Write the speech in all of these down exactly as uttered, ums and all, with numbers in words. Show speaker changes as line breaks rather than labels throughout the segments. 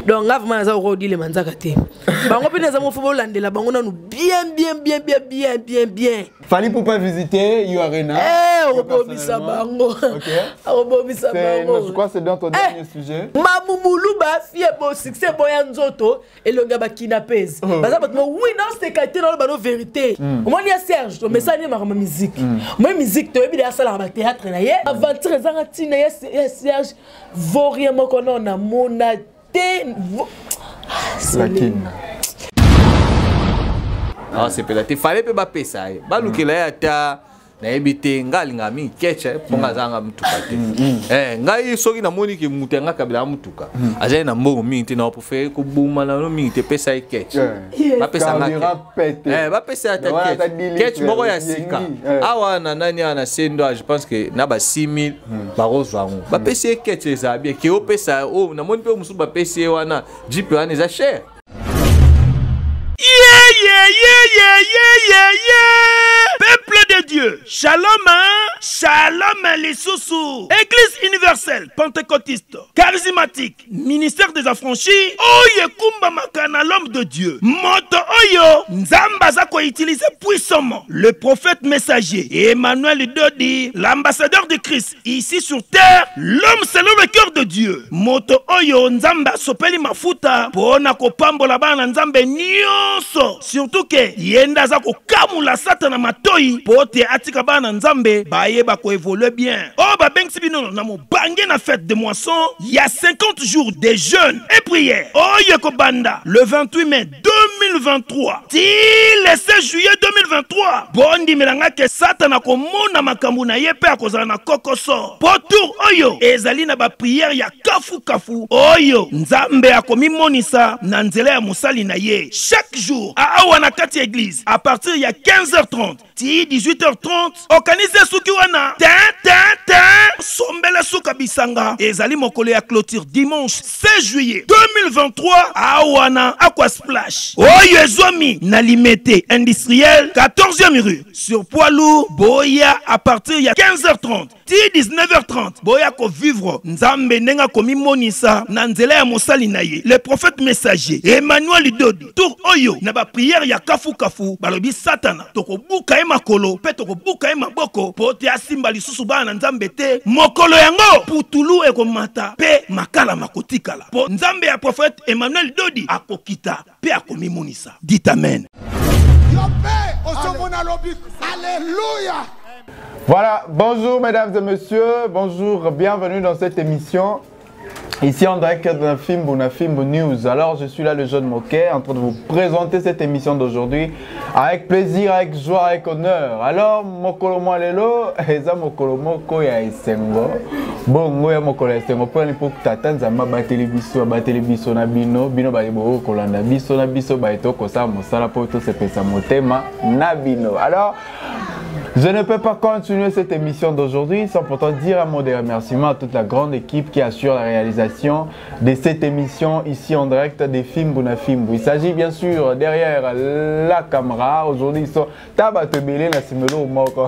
Donc là vraiment ça rodi le manzaka te. Bango pe naza mo fo landela bango na nous bien bien bien bien bien bien bien.
Fallait pour pas visiter You Arena.
Eh, obobisa bango. OK. Obobisa bango.
Je crois c'est dans ton dernier sujet.
Mamumulu ba fie bo succès boya nzoto et le gaba kidnappés. Baza bat mo oui non c'est qualité dans la vérité. Moi ni a Serge, mais ça ni ma musique. Moi musique to ebi de sala ba théâtre na ye. Aventure ezanga tina ye Serge Vaurien moko na mona te.
La kin.
Ah c'est peut-être il fallait pas passer ça. Balukela ya ta na ebite ngalinga mi keche ponga zanga mutuka te. Eh ngai soki na moni ki mutenga kabila mutuka. Aje na mbongo mi te na prefer ko buma na no mi te pesa keche. Ba pesa ngaka. Eh ba pesa ta keche. Keche moko ya sika. Awa na nani ana sendo je pense que na ba six mille ba rozwango. Ba pesa keche za bien ki o pesa o na moni pe musu ba pesa wana Jeep wana za cher.
Yeah, yeah, yeah, yeah, yeah, yeah, yeah. Peuple de Dieu, shalom, hein? Shalom, les sous-sous. Église universelle, pentecôtiste, charismatique, ministère des affranchis, Oye Kumba Makana, l'homme de Dieu. Moto Oyo, Nzamba Zako utilisé puissamment le prophète messager Emmanuel Dodi, l'ambassadeur de Christ ici sur terre, l'homme selon le cœur de Dieu. Moto Oyo, Nzamba Sopeli Mafuta, Pona Kopambo Labana Nzambe Nyonso. Surtout que Yenda Zako Kamula Satana Matoi, Pote Atika Bana Nzambe, Baye Bako évolue bien. Oh, ba Beng Sibino, Namo Bangé na fête de moisson, il y a cinquante jours de jeûne et prière. Oh, Yoko Banda, le vingt-huit mai deux mille vingt-trois, ti le seize juillet deux mille vingt-trois, Bondi Melanga ke Satana Komona Makamuna Yepe Akozana Kokoso. Potour Oyo, Ezalina ba prière ya Kafu Kafu. Oyo, Nzambe Akomi Monisa, Nanzele ya Musali na ye. Chaque jour, à Awana Kati Église, à partir il y a quinze heures trente, ti dix-huit heures trente, organisé Sukiwana, tin, tin, tin, Sombele Souka Bisanga, Ezali Mokole ya clôture dimanche seize juillet deux mille vingt-trois, à Awana Aqua Splash. Oyo Ezomi, Nalimete industriel, quatorzième rue, sur poids lourd, Boya, à partir il y a quinze heures trente, ti dix-neuf heures trente, Boya ko vivre, Nzambe Nenga Komi Monisa, Nanzele ya Mosali Naye, le prophète messager, Emmanuel Dodi, Tour Oyo, Naba prière ya Kafu Kafu, Balobi Satana, Toko Buka e Makolo, Pe Toko Buka e Maboko, Pote Asimba Lisusu Bana Nzambe te, Mokolo Yango, Putulu e Komata, Pe Makala Makotikala, Po Nzambe ya prophète Emmanuel Dodi, Akokita, Pe Akomi Monisa. Dites Amen.
Alléluia. Voilà, bonjour mesdames et messieurs, bonjour, bienvenue dans cette émission. Ici en direct de Nafimbo, Nafimbo News. Alors je suis là, le jeune Moquet, en train de vous présenter cette émission d'aujourd'hui avec plaisir, avec joie, avec honneur. Alors Mokolo Malelo, eza Mokolo Moko ya Esengo. Bongo ya Mokolo ya Esengo. Pour l'époque tata nzamba ba télévision, ba télévision na bino, bino ba libo kolanda biso na biso ba etoko sa mosala po to se pesa motema na bino. Alors je ne peux pas continuer cette émission d'aujourd'hui sans pourtant dire un mot de remerciement à toute la grande équipe qui assure la réalisation de cette émission ici en direct des Fimbo na Fimbo. Il s'agit bien sûr derrière la caméra. Aujourd'hui, ils sont tabatebele na simelo moko.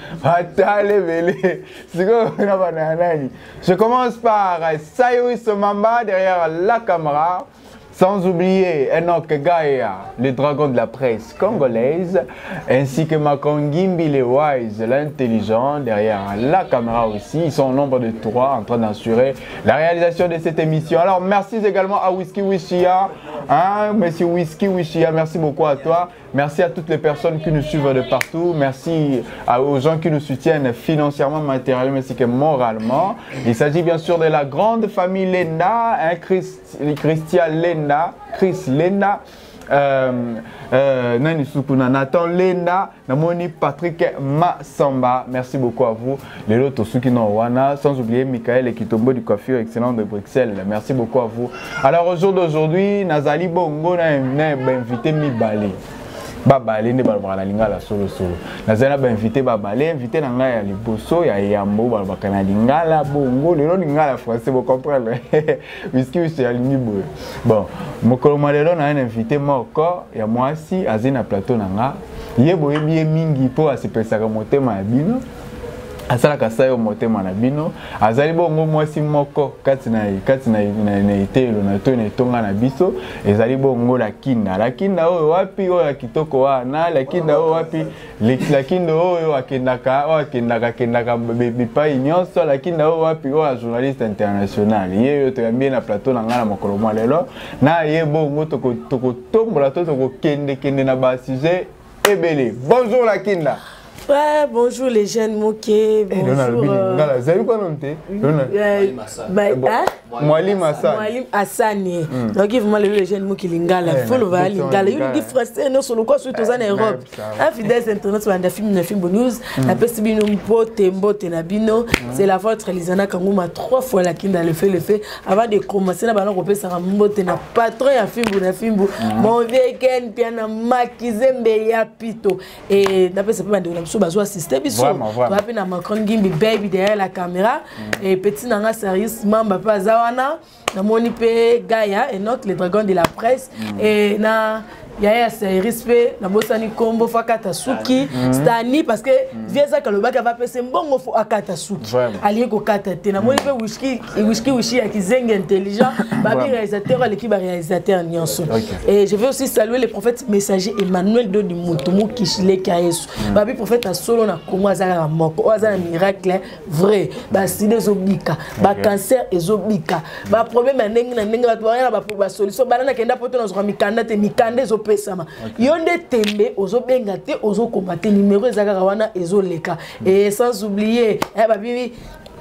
Je commence par Sayo Somamba derrière la caméra. Sans oublier Enoch Gaia, le dragon de la presse congolaise, ainsi que Makongimbi le Wise, l'intelligent, derrière la caméra aussi. Ils sont au nombre de trois en train d'assurer la réalisation de cette émission. Alors merci également à Whisky Wishia, hein, monsieur Whisky Wishia, merci beaucoup à toi. Merci à toutes les personnes qui nous suivent de partout. Merci aux gens qui nous soutiennent financièrement, matériellement, ainsi que moralement. Il s'agit bien sûr de la grande famille Lenda, hein, Christ, Christian Lenda, Chris Lenda, euh, euh, Nani Sukuna, Nathan Lenda, Namoni Patrick Massamba. Merci beaucoup à vous. Les autres qui n'ont wana, sans oublier Michael et Kitombo du coiffure excellent de Bruxelles. Merci beaucoup à vous. Alors au jour d'aujourd'hui, Nazali Bongo n'a invité Mibali. Babale ne balbara na lingala solo solo. Nazana ba invité babale, invité na ngai ya liboso ya yambo balbaka na lingala bongo lelo lingala français vous comprenez. Whisky whisky ya limibo. Bon, mokolo malelo na invité moko ya mwasi azina plateau na nga. Ye boyebi mingi po asepesaka motema ya bino. asala kasayo motema na bino azali bongo mwasi moko kati na kati na na itelo na to na tonga na biso ezali bongo la kinda la kinda oyo wapi oyo kitoko wana la kinda oyo wapi la kinda oyo akendaka oyo akendaka kendaka bipai nyonso la kinda oyo wapi oyo journaliste international yeyo to yambie na plateau na ngana makolo mwa lelo na ye bongo toko toko tombola to toko kende kende na ba sujet ebele. Bonjour la kinda.
Ouais, bonjour les jeunes moqués. Bonjour.
Vous avez quoi noté? Mwalim Hassan.
Mwalim Hassan. Donc, vraiment, les jeunes moqués lingala. Il faut le voir lingala. Il y a des français, nous sommes quoi sur tous en Europe. Un fidèle internet sur un film, un film news. La peste bino mpote mbote na bino. C'est la vôtre Lisana Kangouma trois fois la kinda le fait le fait avant de commencer na ballon repé ça mbote na patron ya film na film. Mon vieux Ken piana makizembe ya pito. Et d'après ça peut demander bazo assister biso tu na Macron Gimbi baby derrière la caméra et petit nanga service mamba pa zawana na moni pe Gaia et notre les dragons de la presse et na yaya service pe na bosani kombo fakata suki stani parce que vieza kalobaka va pese mbongo fo akata suki ali ko kata te na moni pe whisky whisky whisky ya kizenge intelligent babi réalisateur l'équipe réalisateur nyonso et je veux aussi saluer le prophète messager Emmanuel Dodi Mutumu Kishile Kayesu babi prophète a solo na kongo azala moko azala miracle vrai ba side ezobika ba cancer ezobika ba problème ndenge na ndenge ba rien ba ba solution banana kenda poto na zo mikanda te mikanda ezo pesama yonde tembe ozo benga te ozo combattre numéro ezaka wana ezo leka et sans oublier eh babi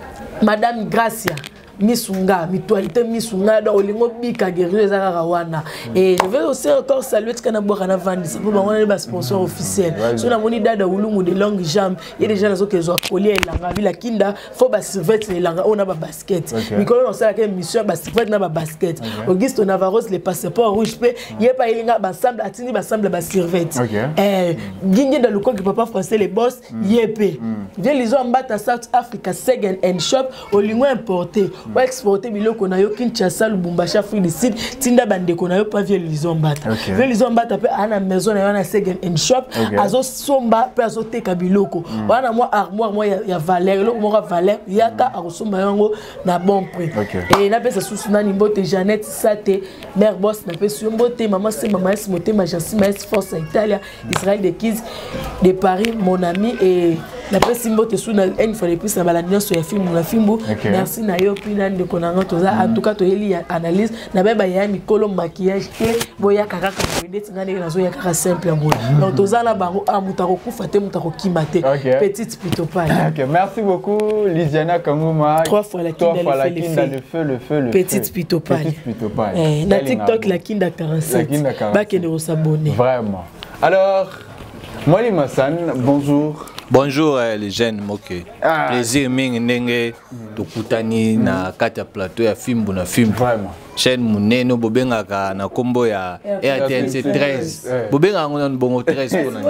madame Gracia Misunga, mutualité Misunga, dans Olingo Bika, guerrier Zarawana. Et je veux aussi encore saluer Tkana Borana Vandi, c'est pour moi les sponsors officiels. Si on a mon idée de Oulou des longues jambes, il y a des gens qui ont collé la ville à Kinda, faut bas survêtir les langues, on a pas basket. Nicolas on sait que mission basket n'a pas basket. Auguste Navarros les passeports rouges, il y a pas il y a ensemble atini ensemble bas survêtir. Eh, Guigné dans le coin qui papa français les boss, yépé. Viens les hommes battre à South Africa Second and Shop, Olingo importé. Pour exporter biloko na yo Kinshasa Lubumbashi Afrique du Sud tinda bande ko na yo pa vieux lizombata vieux lizombata pe ana maison na yo na Second and Shop azo somba pe azo teka biloko wana moi armoire moi ya valeur lo mo valeur yaka akosomba yango na bon prix et na pesa susu na nimbote Jeannette Sate mère boss na pesa mbote maman c'est maman c'est moté majansi maïs force Italia Israël de Kids de Paris mon ami et la pesa mbote sous na une fois de plus na baladion sur ya film na filmbo merci na yo pina de konanga toza en tout cas to yeli analyse na beba ya mikolo maquillage et boya kaka ka bede tsingane na zo ya kaka simple ngo donc toza na bango amutako kufa te mutako kimate petite plutôt pas.
OK, merci beaucoup Lisiana Kangouma.
Trois fois la kinda
le feu le feu le
petite plutôt pas.
Petite plutôt pas.
Eh na TikTok la kinda quarante-sept. Ba kende s'abonner.
Vraiment. Alors Mwalim Hassan, bonjour.
Bonjour euh, les jeunes moqués. Ah. Plaisir mingi ndenge tukutani mm. na kati ya plateau ya Fimbu na Fimbu.
Vraiment.
Chaîne muneno bobengaka na kombo ya R T N C treize. Bobenga ngona bongo treize kona.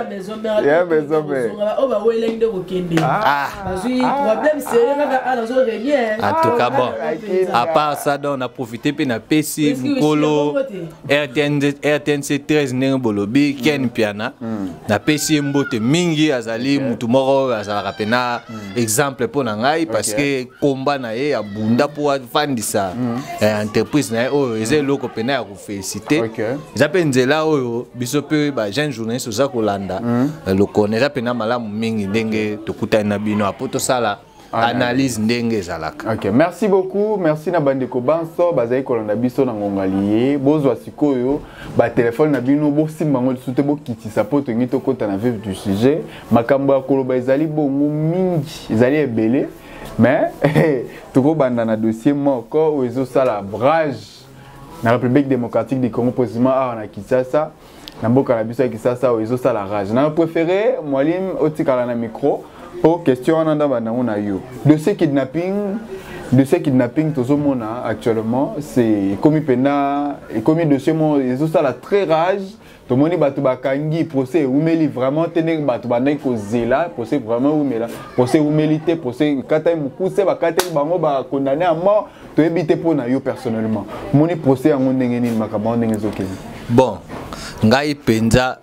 Ya bezombe.
O ba welende ko kende. Ah. Bazui problème c'est kaka ala zo renier.
En tout cas bon. À part ça on a profité pe na P C Mukolo R T N C treize ndenge bolobi Ken Piana. Na P C mbote mingi azali mutu moko azala pena exemple pour na ngai parce que combat na ye abunda pour fandisa entreprise na oyo eze loko pena ya ko féliciter zape nzela oyo biso pe ba jeune journaliste za kolanda le connaît pena malamu mingi ndenge tokutana na bino apoto sala analyse ndenge zalaka.
OK, merci beaucoup. Merci na bandeko banso bazai kolanda biso na ngongali bozwa sikoyo ba téléphone na bino bo simba ngol sute bo kitisa poto ngito kota na vif du sujet makambo ya koloba ezali bongo mingi ezali ebele mais toko banda na dossier moko ozo sala brage na République démocratique du Congo précisément à na Kinshasa na mboka na biso ya Kinshasa ozo sala rage na préféré Mwalim otikala na micro. Oh, question en andamana na yo. De ce kidnapping, de ce kidnapping tozo mona actuellement, c'est comme pena et comme dossier mon ils ont ça la très rage. To moni batu bakangi procès umeli vraiment tenir batu banai ko zela procès vraiment umela procès umélité procès kata mukuse ba kata bango ba condamné à mort to éviter pour na yo personnellement. Moni procès en ndenge ni makaba ndenge zokezi.
Bon, ngai penza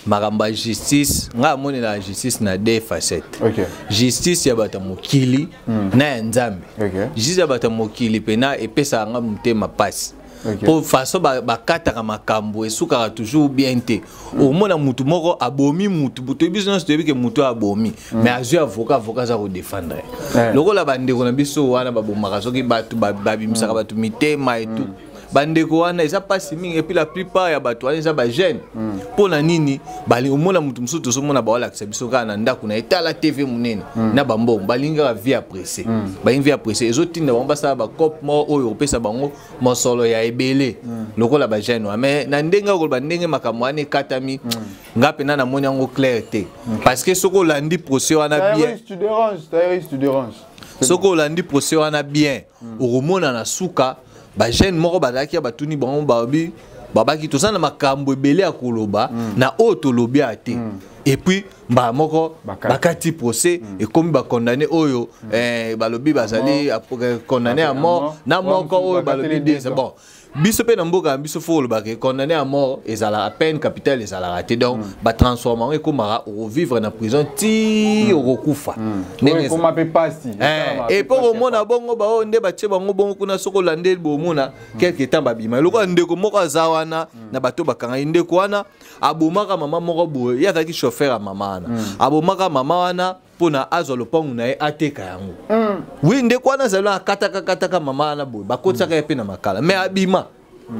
Maramba justice, nga moni la justice na deux facettes.
Okay.
Justice ya bata mokili mm. na nzambe.
Okay.
Justice ya bata mokili pena epesa nga mutema pasi.
Okay.
Pour façon ba bakata makambo esuka toujours bien te. Au mona mutu moko abomi mutu buto business to ke mutu abomi mais azu avocat avocat za ko défendre. Lokola bande ko na biso wana babomaka soki batu babimisa batu mitema et tout. Bandeko wana eza pasi mingi et puis la plupart ya bato wana eza ba jeune pour na nini bali omona mutu musutu so mona baola kisa biso kana ndako na etala T V munene na bambo balinga vie apprécier ba vie apprécier ezotinda bamba sa ba cop mo oyo opesa bango mosolo ya ebele lokola ba jeune mais na ndenga ko ba ndenge makamwane katami ngape na na moni yango clarté parce que soko landi procès wana bien
tu déranges tu déranges
soko landi procès wana bien oromona na suka ba jeune moko bazaki batuni bango babi babaki to sana makambo ebele ya koloba na auto lobi ate et puis ba moko bakati procès et comme ba condamné oyo eh balobi bazali condamné à mort na moko oyo balobi des bon biso pe na mboka biso fo le baké condamné à mort et à la peine capitale et à la raté donc ba transformer comme au vivre na prison ti au kufa
ndenge comme pe pasi
et pour mona bongo ba onde ba tche bango bongo kuna soko landel bo mona quelque temps ba bima loko ndeko moko azawana na bato bakanga ndeko wana abomaka mama moko boye ya taki chauffeur à mama wana abomaka mama wana pona azo lopangu na ye ateka yango mm. Oui ndeko wana zalo akataka kataka mama na boy bakotsaka pe na makala mais abima mm.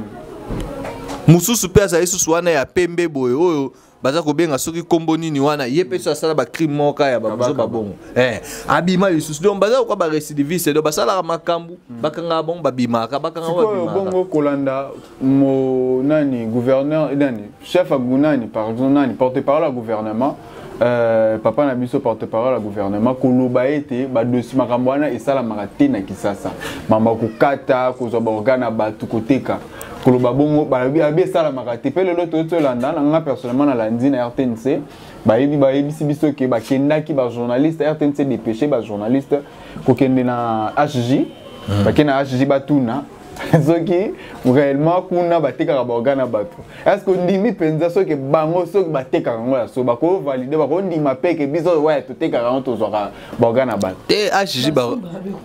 Mususu pe za Yesu wana ya pembe boy oyo baza ko benga soki kombo nini wana ye pe so sala ba crime moka ya babuzo babongo eh abima Yesu donc baza ko ba récidiviste do basala makambu bakanga bon babima ka bakanga wa bima
bongo kolanda mo nani gouverneur nani chef à gunani par exemple nani porte-parole au gouvernement. Euh, papa na biso porte-parole au gouvernement koloba ete ba dossier makambo wana esala makate na Kisasa mamba kukata kozwa ba organa batu koteka koloba bongo ba bi abi esala makate pe lelo to to landa na nga personnellement na landi na R T N C ba yebi ba yebi biso ke ba kendaki ba journaliste R T N C dépêché ba journaliste ko kende na H J ba kena H J batuna soki réellement kuna bateka ba organa batu est-ce que ndimi penza soki bango soki bateka ngo ya so bako valider bako ndima peke biso ouais to teka ngo to zoka ba organa batu
te H J ba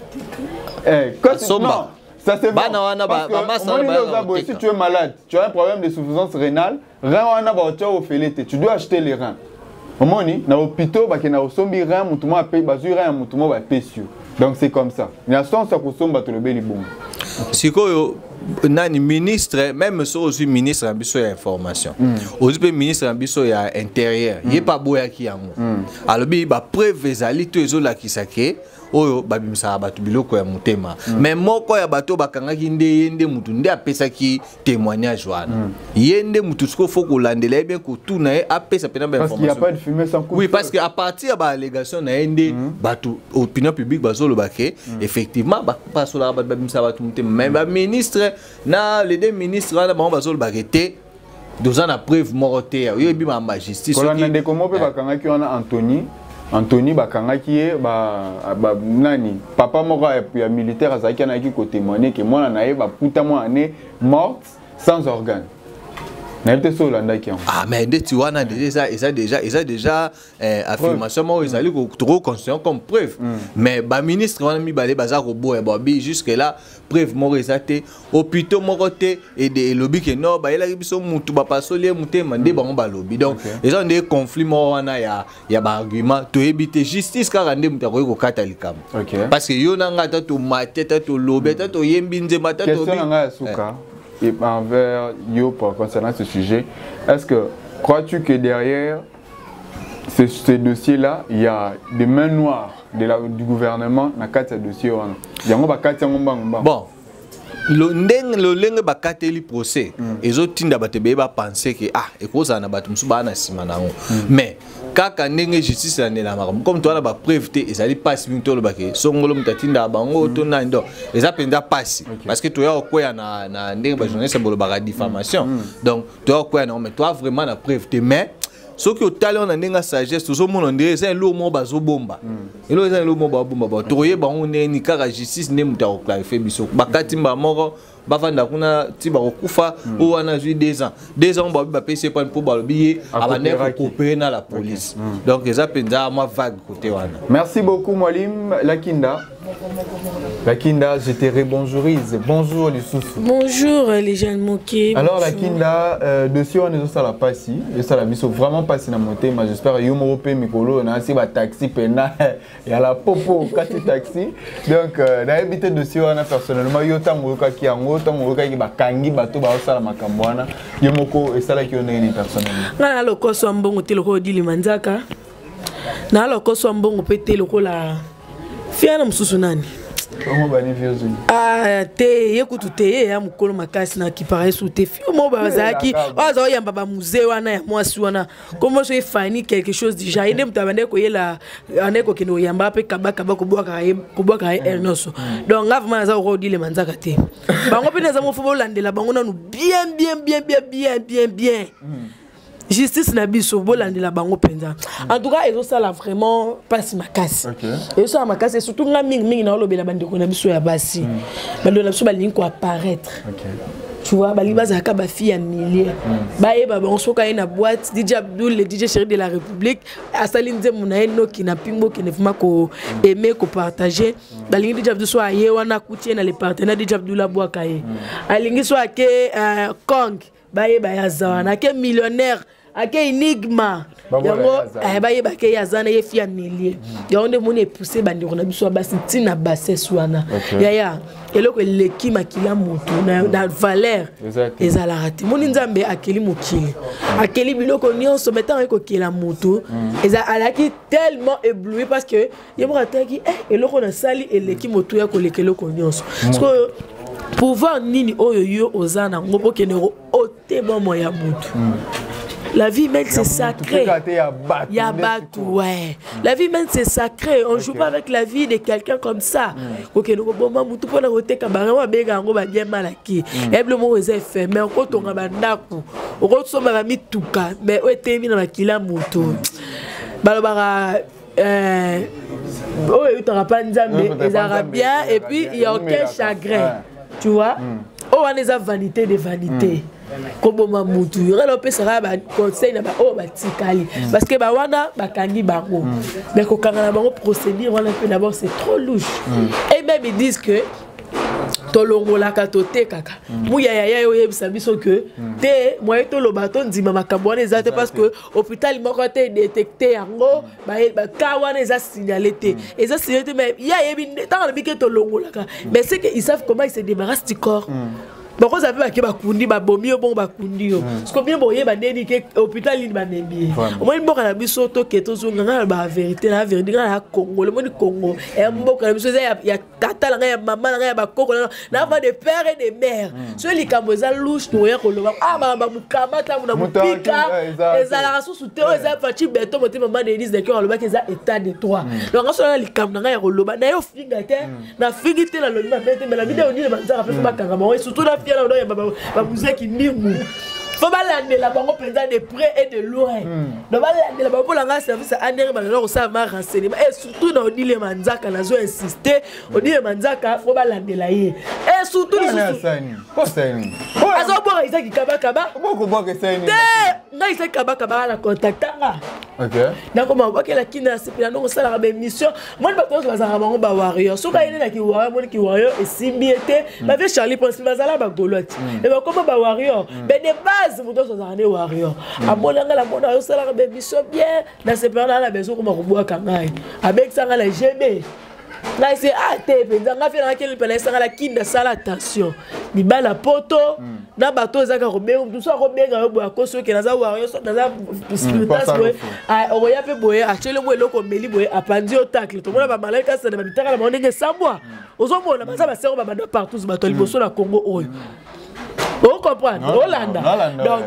eh quand non ça c'est bon
parce que
si tu es malade tu as un problème de suffisance rénale rein wana ba tu au felete tu dois acheter les reins omoni na hôpital ba kena osombi rein mutuma pe bazu rein mutuma ba pesio donc c'est comme ça na sens ça kosomba to le beli bon
sikoyo nani ministre même so aussi ministre en biso ya information aussi pe ministre en biso ya intérieur yé pas boya ki yango alobi ba preuve ezali to ezola kisake oyo babimisa bato biloko ya mutema mais moko ya bato bakangaki nde yende mutu nde apesaki témoignage wana yende mutu siko faut kolandela bien ko tout na apesa pena ba information
parce qu'il y a pas de fumée sans coup.
Oui parce que à partir ba allégation na yende bato opinion publique bazolo baké effectivement ba pasola ba babimisa bato mutema mais ba ministre na les deux ministres wana ba bazolo baké deux ans après preuve morté yo bi ma justice
ko na ndeko mo pe bakangaki wana Anthony Anthony bakangaki ye ba, ba nani papa moko ya militaire azaki na ki ko témoigner que moi na ye ba puta moi né morte sans organe. Na été so landa ki.
Ah mais de tu wana déjà ça déjà ça déjà euh, affirmation moi ils allaient trop conscient comme preuve mm. Mais ba ministre wana mi balé bazar ko boye ba bi jusque là preuve mo resate hôpital mo côté et de lobby que non ba ela biso mutu ba pasolier mutema nde bango ba lobby donc ils ont des conflits mo wana ya ya ba argument to éviter justice car nde mutu ko ko kata likam parce que yo na ngata to mateta to lobby ta to yembi nzema ta to
question nga suka et envers yo pour concernant ce sujet, est-ce que crois-tu que derrière ce, ce dossier-là, il y a des mains noires de la, du gouvernement dans quatre dossiers?
Bon, le ndeng le lenge bakateli procès ezo tinda batebe ba penser que ah ekoza na batu musuba na sima nango mais kaka ndenge justice na la makambo comme toi na ba preuve te ezali passe minto lo bake songolo mutatinda bango to na ndo eza penda passe parce que toi okoya na na ndenge ba journaliste bolo ba diffamation donc toi okoya na mais toi vraiment na preuve te mais ce qui au talent na ndenga sagesse tout le monde ndire c'est lo mo bazo bomba elo eza lo mo ba bomba ba toye ba on ni kaka justice ne muta ko clarifier biso bakati mba moko bavanda kuna ti ba kokufa o wana zui deux ans deux ans ba ba pese pas pour ba billet abane ko coopérer na la police donc eza penza moi vague côté wana.
Merci beaucoup Mwalim Lakinda. Lakinda, je te rebonjourise. Bonjour les sous.
Bonjour les jeunes moqués.
Alors Lakinda, euh, dessus on est sur la passi, et ça la mission vraiment passé dans mon thème, j'espère que yomo pe mikolo na si ba taxi pena et à la popo kati taxi. Donc euh, na habité dessus on a personnellement yo tango ka ki ango tango ka ki ba kangi bato ba osala makambo wana yomoko et ça la ki on est personnellement.
Na loko so mbongo te loko dili manzaka. Na loko so mbongo pe te loko la fiana msusu nani.
Comment bani vieux zuni?
Ah te yekutu te ya mukolo makasi na ki paraît sous te fi mo bazaki oza oyamba ba musée wana ya mwasi wana comment je fani quelque chose déjà ine mtabande ko yela aneko kino yamba pe kabaka ba kubwaka kubwaka enoso donc ngava maza ko dile manzaka te bango pe neza mo fo landela bango nanu bien bien bien bien bien bien bien justice na biso bolandela bango penza en tout cas ezo sala vraiment passe makasi et ça makasi surtout nga mingi mingi na lobela bandeko na biso ya basi bandeko na biso balingi ko apparaître tu vois bali bazaka ba fille à milliers ba e ba on soka ina boîte D J Abdul le D J chéri de la République asalinze muna eno ki na pimbo ki ne fuma ko aimer ko partager balingi D J Abdul so aye wana kutie na les partenaires D J Abdul la boaka ye alingi so ake Kong ba e ba ya zawana ke millionnaire ake enigma yango ba ye ba ke yazana ye fia milliers yango nde moni pousser bandeko na biso basi tina basse wana ya ya eloko leki makila moto na na valeur ezala rati moni nzambe akeli mokili akeli biloko nyonso metant ko kila moto eza alaki tellement ébloui parce que yemo ataki eh eloko na sali eleki moto ya ko lekelo ko nyonso parce que pouvoir nini oyo yo ozana ngobo kenero otebo moya moto. La vie humaine c'est sacré. Il y a batou, ouais. La vie humaine c'est sacré. On ne joue pas avec la vie de quelqu'un comme ça. Ok, nous bon maman tout pour la route cabaret on bega on va bien malaki. Et le mot est éphémère. Quand on a bandaku, on retourne à la mituka. Mais où était mis dans la kila moto. Balobara. Euh, oh, il t'aura pas nzambe, les Arabiens et puis il y a aucun chagrin. Tu vois? Oh, on les a vanité des vanités. Comme Mamoutou, il y a un conseil parce que Bawana, Bakangi Bango. Mais quand on a un procédure, d'abord c'est trop louche. Et même ils disent que tolongo la katote kaka muya ya ya yo yebisa biso que te moye to lo baton ndima makambo wana ezate parce que hôpital moko te détecté yango ba ba kawana eza signalé te eza signalé te mais ya yebi tant na bike tolongo la ka mais c'est que ils savent comment ils se débarrassent du corps. Bako za ba ke ba kundi ba bomi bon ba kundi yo parce que bien boye ba neni ke hôpital ni ba nebi au moins mboka na biso to ke to zonga na ba vérité na vérité na Congo le monde Congo et mboka na biso ya ya tata la ya maman na ya ba koko na va de père et de mère so li kamboza louche to ya ko lo ah ba ba mukama ta na mupika ezala raso sute o eza fati beto mote maman de Elise de cœur lo ba ke za état de droit donc on so li kam na ya ko lo ba na yo finga te na fingi te na lo ba mais la vidéo ni le banza fa ba kanga mo surtout la fière là ba musique qui nimu faut pas l'année là bango président de près et de loin donc ba l'année là ba pour la service à nere ba alors ça va renseignement et surtout dans dit les manzaka na zo insister on dit les manzaka faut pas l'année là et surtout les
quoi ça ni
azo bo isa ki kaba kaba
boko boko ça ni
na isa kaba kaba la contactanga
OK
donc comment ba ke la kina c'est non ça la émission moi ba to za bango ba warrior so ka ine na ki warrior mo ki warrior et simbiete ba ve Charlie Prince ba za la ba golotte et ba comment ba warrior ben de base vous tous les warriors à mon angle la mon ça la mission bien dans ces périodes là besoin comme ko kangai avec ça la gb là c'est ah te penza nga fait na quel pela ça la kinda sala attention ni bala poto na bato za ka robenga tout ça robenga yo bo akoso ke na za warrior so na za spiritas ah o ya pe boye achele mo eloko meli boye apandi au tacle to mona ba malaika ça na bitaka la monenge sambwa ozo mona ba ça ba sero ba banda partout bato liboso na Congo oyo. Vous comprenez? Hollanda. Donc,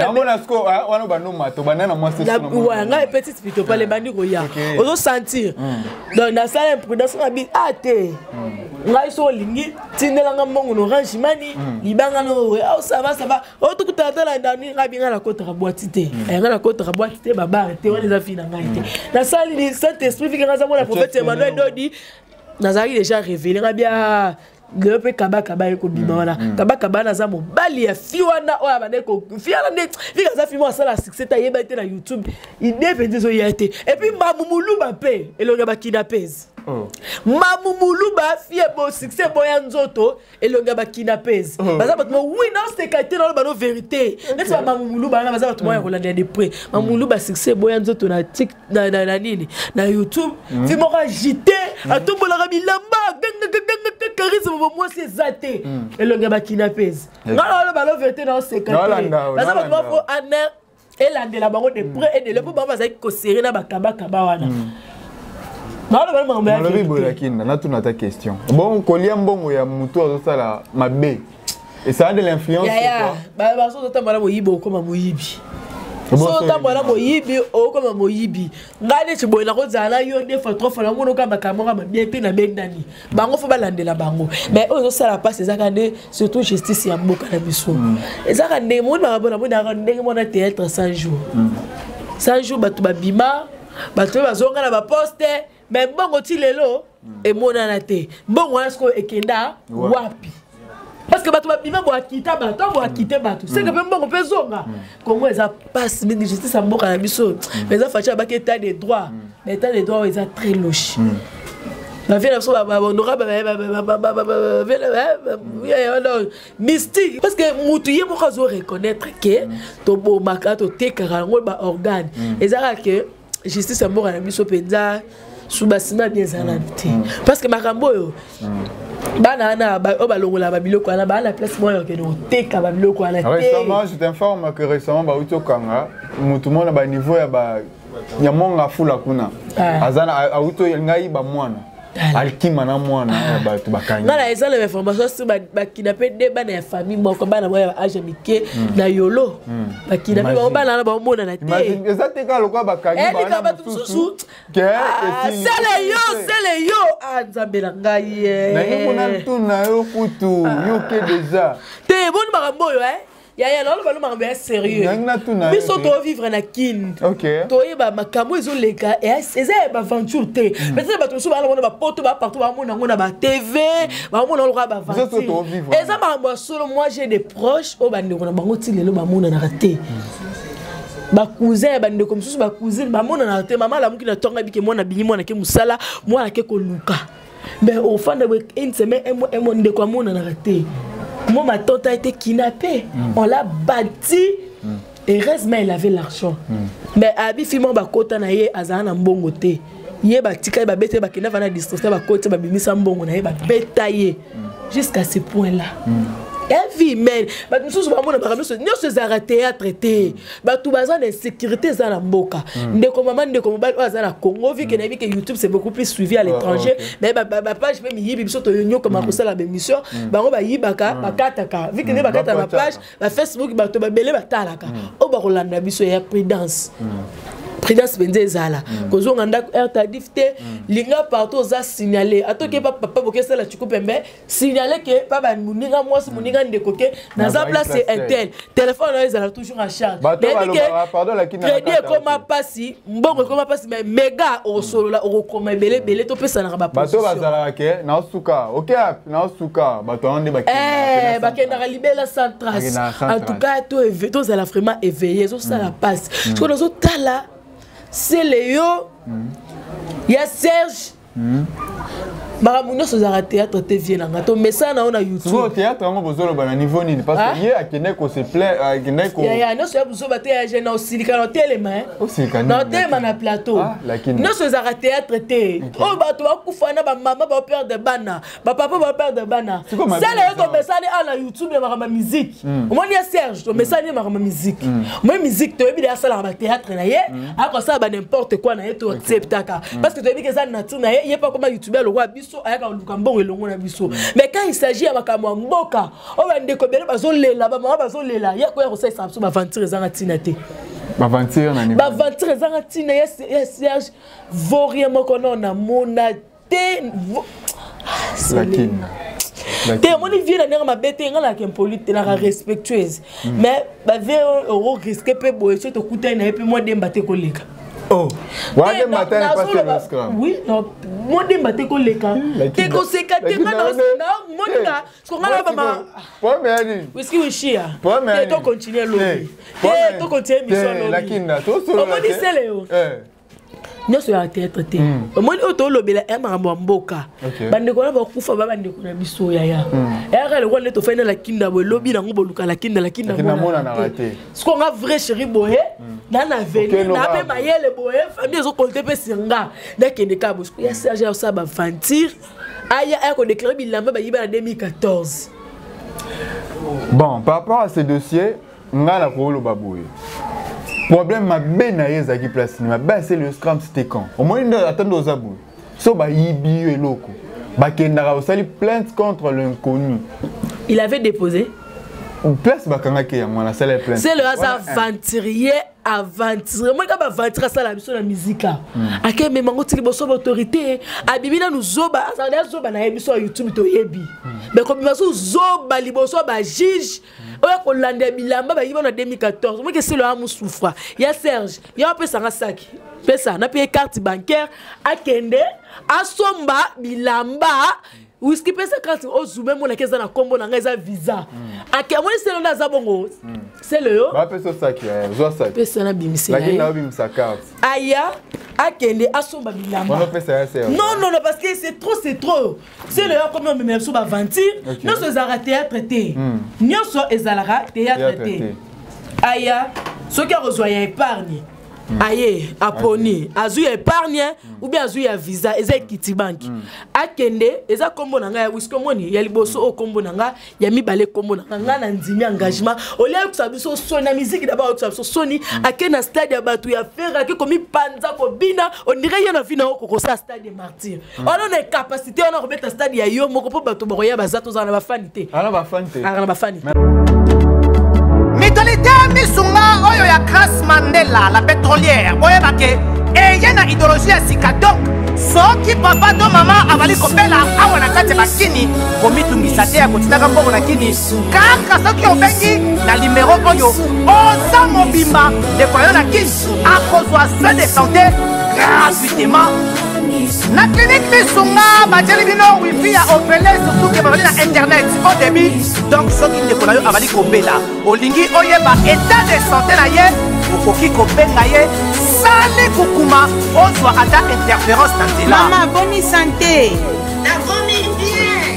on a mato banana moi c'est ça.
Ouais, nga petite pito pas les bandits roya. On doit sentir. Donc dans ça l'imprudence on habite ah té. Nga iso lingi tindela nga mongo orange mani libanga no ah ça va ça va. O tout tata la ndani nga binga la côte boîte té. Eh nga la côte boîte té baba té on les a fina nga té. Dans ça le Saint-Esprit fika nga za mo la prophète Emmanuel do dit Nazari déjà révélé nga bien le pe kaba kaba eko bima wana kaba kaba na za mobali ya fi wana oya bandeko fi wana ne fi kaza fi mo sala succès ta yeba te na YouTube il devait zo yate et puis mamumulu ba pe elonga ba kidnappers mamumulu ba fi e bo succès boya nzoto elonga ba kidnappers baza bat mo oui non c'est qualité dans le vérité n'est pas mamumulu ba na baza bat mo ya kolanda de près mamumulu ba succès boya nzoto na tik na na nini na YouTube fi mo agité atombola ka bilamba charisme moi c'est zaté et le gars kidnappers non non ba la vérité dans c'est qualité baza bat mo fo aner et la de la bango de près et de le ba baza ko serrer na ba kaba kaba wana. Non, non, non,
non, non, ta question. Bon, colia mbongo ya mutu azosala mabe. Et ça a de l'influence sur toi.
Bah, bah, so tamala moyibi comme moyibi. So tamala moyibi o comme moyibi. Ngane chiboy na ko zala yo de fois trois fois la mono ka makamora ba bien pe na bendani. Bango fo balandela bango. Mais ozo sala passe ezaka nde surtout justice ya mboka na biso. Ezaka nde mo na bona mo na ndenge mo na théâtre cent jours. cent jours batu babima, batu bazonga na ba poste. Mais bon, tu l'es là, et mon anaté. Bon, est-ce que ekenda wapi? Parce que tu vas vivre pour quitter, tu vas quitter, c'est que même bon, on peut zonga. Comment ils passent, mais justice à mon canabiso. Mais ça fait un état des droits. L'état des droits, ils sont très louches. La vie, honorable, mystique. Parce que Moutouye, moi, je reconnaître que ton beau maca, ton thé, car on organe. Et ça, que justice à mon canabiso, penza. Soubasima bien zananté parce que makambo yo bana na ba obalongola ba biloko na ba la place moyo ke no teka ba biloko na té.
Récemment je t'informe que récemment ba utokanga mutu mona ba niveau ya ba ya monga fula kuna azana auto ngai ba mwana alkima na mwana ba tu bakanya
na eza le information sur ba kidnappé de bana ya famille moko bana moya age mike na yolo ba kidnappé ba bana na ba mona na té.
Imagine ezate ka lokwa bakanya
bana ba susu que c'est le yo c'est le yo azabela ngai
na yimona tuna yo futu yo ke déjà
te bon makambo yo eh ya ya non le makambo est sérieux mais so to vivre na kin
OK
to yeba makambo ezo leka et eza ba aventure te mais ça ba to so ba na ba poto ba partout ba mona ngona ba T V ba mona lokwa ba aventure et ça makambo solo moi j'ai des proches au bande ngona bango ti lelo ba mona na raté ba cousin ba ndeko mususu ba cousine ba mona na raté maman la muki na tonga bike mona bini mona ke musala mona ke ko luka mais au fin de une semaine un mois ndeko mona na raté. Moi, ma tante a été kidnappée. Mm. On l'a bâti. Mm. Et heureusement, il avait l'argent. Mm. Mais Abi Fimo Bakota na ye azana mbongo te. Ye batika ba bete ba kina vana districteur ba kota ba bimisa mbongo na ye ba betailler jusqu'à ce point-là. Mm. Et vie mais ba nous sommes vraiment na nous sommes à théâtre té. Ba tout bazan de sécurité za na mboka. Ndeko maman ndeko mobile za na Congo vu que na vu que YouTube c'est beaucoup plus suivi à l'étranger. Mais ba ba page même yibi biso to yonyo comme ça la émission. Ba ngo ba yibaka ba kataka. Vu que ne ba kata na page, ba Facebook ba to ba belé ba talaka. O ba rolanda biso ya prudence. Prudence benze zala kozo nganda erta difte linga partout za signaler atoke pa papa bokesa la chiko pembe signaler que papa muninga mwasi muninga ndekoke na za place intel téléphone na ezala toujours en charge
pardon la kina
crédit comme passi mbongo comme passi mais méga o solo la o koma belé belé to pesa na ba
position bato bazala ke na suka OK na suka bato ande ba
eh ba kenda libela sans trace en tout cas to to zala vraiment éveillé zo ça la passe parce que nous tala c'est Léo, il y a Serge. Maramouna sur le théâtre T V na ngato mais ça na on a YouTube.
Sur le théâtre on a besoin de niveau ni parce que hier à Keneko se plaît à Keneko.
Ya ya non sur besoin bater à jeune aussi quand télé
aussi quand
non télé na plateau. Non sur le théâtre T. Oh ba to kufana ba maman ba père de bana, ba papa ba père de bana. C'est le to mais ça na YouTube na marama musique. Au moins il y a Serge to mais ça na marama musique. Moi musique to bi ça la théâtre na ye, à quoi ça ba n'importe quoi na ye to acceptaka parce que to bi que ça nature na ye, il y a pas comme YouTuber le roi mais quand il s'agit de makambo mboka on va ndekobele bazolela ba mama bazolela ya ko ya ko sa samso ba venture zanga tinate
ba venture na ni
ba venture zanga tina ya Serge vorie moko na mona te
lakini
te moni vient na ma bête ngala ke polite na respectueuse mais ba ve au risque pe boye to kuta na pe moi demba te koleka
Oh, ouais, matin, il passe le scrum.
Oui, non, moi, je suis ko leka. T'es ko sekate, moi, non, moi, je suis là, maman.
Première ligne.
Whisky, oui, chia.
Première ligne.
Tu continues à lobby. Tu continues à mission lobby.
La kinda, tout sur
le. Comment dit c'est Léo? Nous sommes à théâtre. Moi, je suis lobby là, un mboka. Bande ko na ba kufa ba bande ko na biso ya ya. Et après le roi to fait la kinda bo lobby na ngo luka la kinda la kinda.
La kinda mona na raté.
Ce qu'on a vrai chéri boé. Na na veni na pe mayele boye famille zo compter pe singa na kende ka bo ya Serge ça ba fantir aya a ko déclarer bilamba ba yiba en deux mille quatorze.
Bon, par rapport à ces dossiers, nga la ko lo baboué. Problème ma ben na yeza ki place ni ma ba c'est le scrum c'était quand. Au moins attendre aux abou. So ba yibi e loko. Ba kenda ka osali plainte contre l'inconnu.
Il avait déposé
place bakanga ke ya mwana sala plainte.
C'est le hasard aventurier aventurier. Moi quand aventurer ça la mission la musique. Ake me mango tili boso autorité abibina nous zoba ça na zoba na émission YouTube to yebi. Mais comme baso zoba liboso ba juge oya ko lande bilamba ba yiba na deux mille quatorze. Moi que c'est le amu souffra. Ya Serge, ya pe sanga saki. Pesa na paye carte bancaire akende asomba bilamba. Ou ce qui peut se quand on zoome mon la caisse na combo na ngeza visa. Ake moi c'est le na zabongo. C'est le yo.
Ba peso saki zo saki.
Pesa na bimisi.
La kina bimisa carte.
Aya akende asomba bilamba.
On pesa ya c'est.
Non non non parce que c'est trop c'est trop. C'est le yo comme on même so ba aventure. Non so ezara théâtre té. Non so ezara théâtre té. Aya ce qui a reçu ya épargne. Aye, aponi, azu ya épargne ou bien azu ya visa, eza kiti banki. Akende, eza kombo nanga ya wisko moni, ya liboso o kombo nanga, ya mibale kombo nanga, nga na ndimi engagement. Olia kusabiso soni na musique d'abord kusabiso soni, ake na stade ya batu ya fer, ake komi panza ko bina, on dirait yana vina ko ko sa stade des martyrs. On a une capacité, on a remettre stade ya yo moko po batu boya bazato za na ba fanité.
Ala ba fanité.
Ala ba fanité.
Mitolité misunga oyo ya Grace Mandela la pétrolière boye bake e yena idéologie ya sika donc soki papa to mama avali kopela awa na kati bakini komitungisa te ya kotinaka mbongo na kini kaka soki obengi na numéro oyo oza mobimba ndeko yo na kini akozwa soin de santé gratuitement na clinique misunga bajeli bino wifi ya opele surtout ke bazali na internet au début donc soki ndeko na yo avali kobela olingi oyeba état de santé na ye okoki kobenga ye sali kukuma ozwa ata interférence na nzela.
Mama boni santé
nakomi bien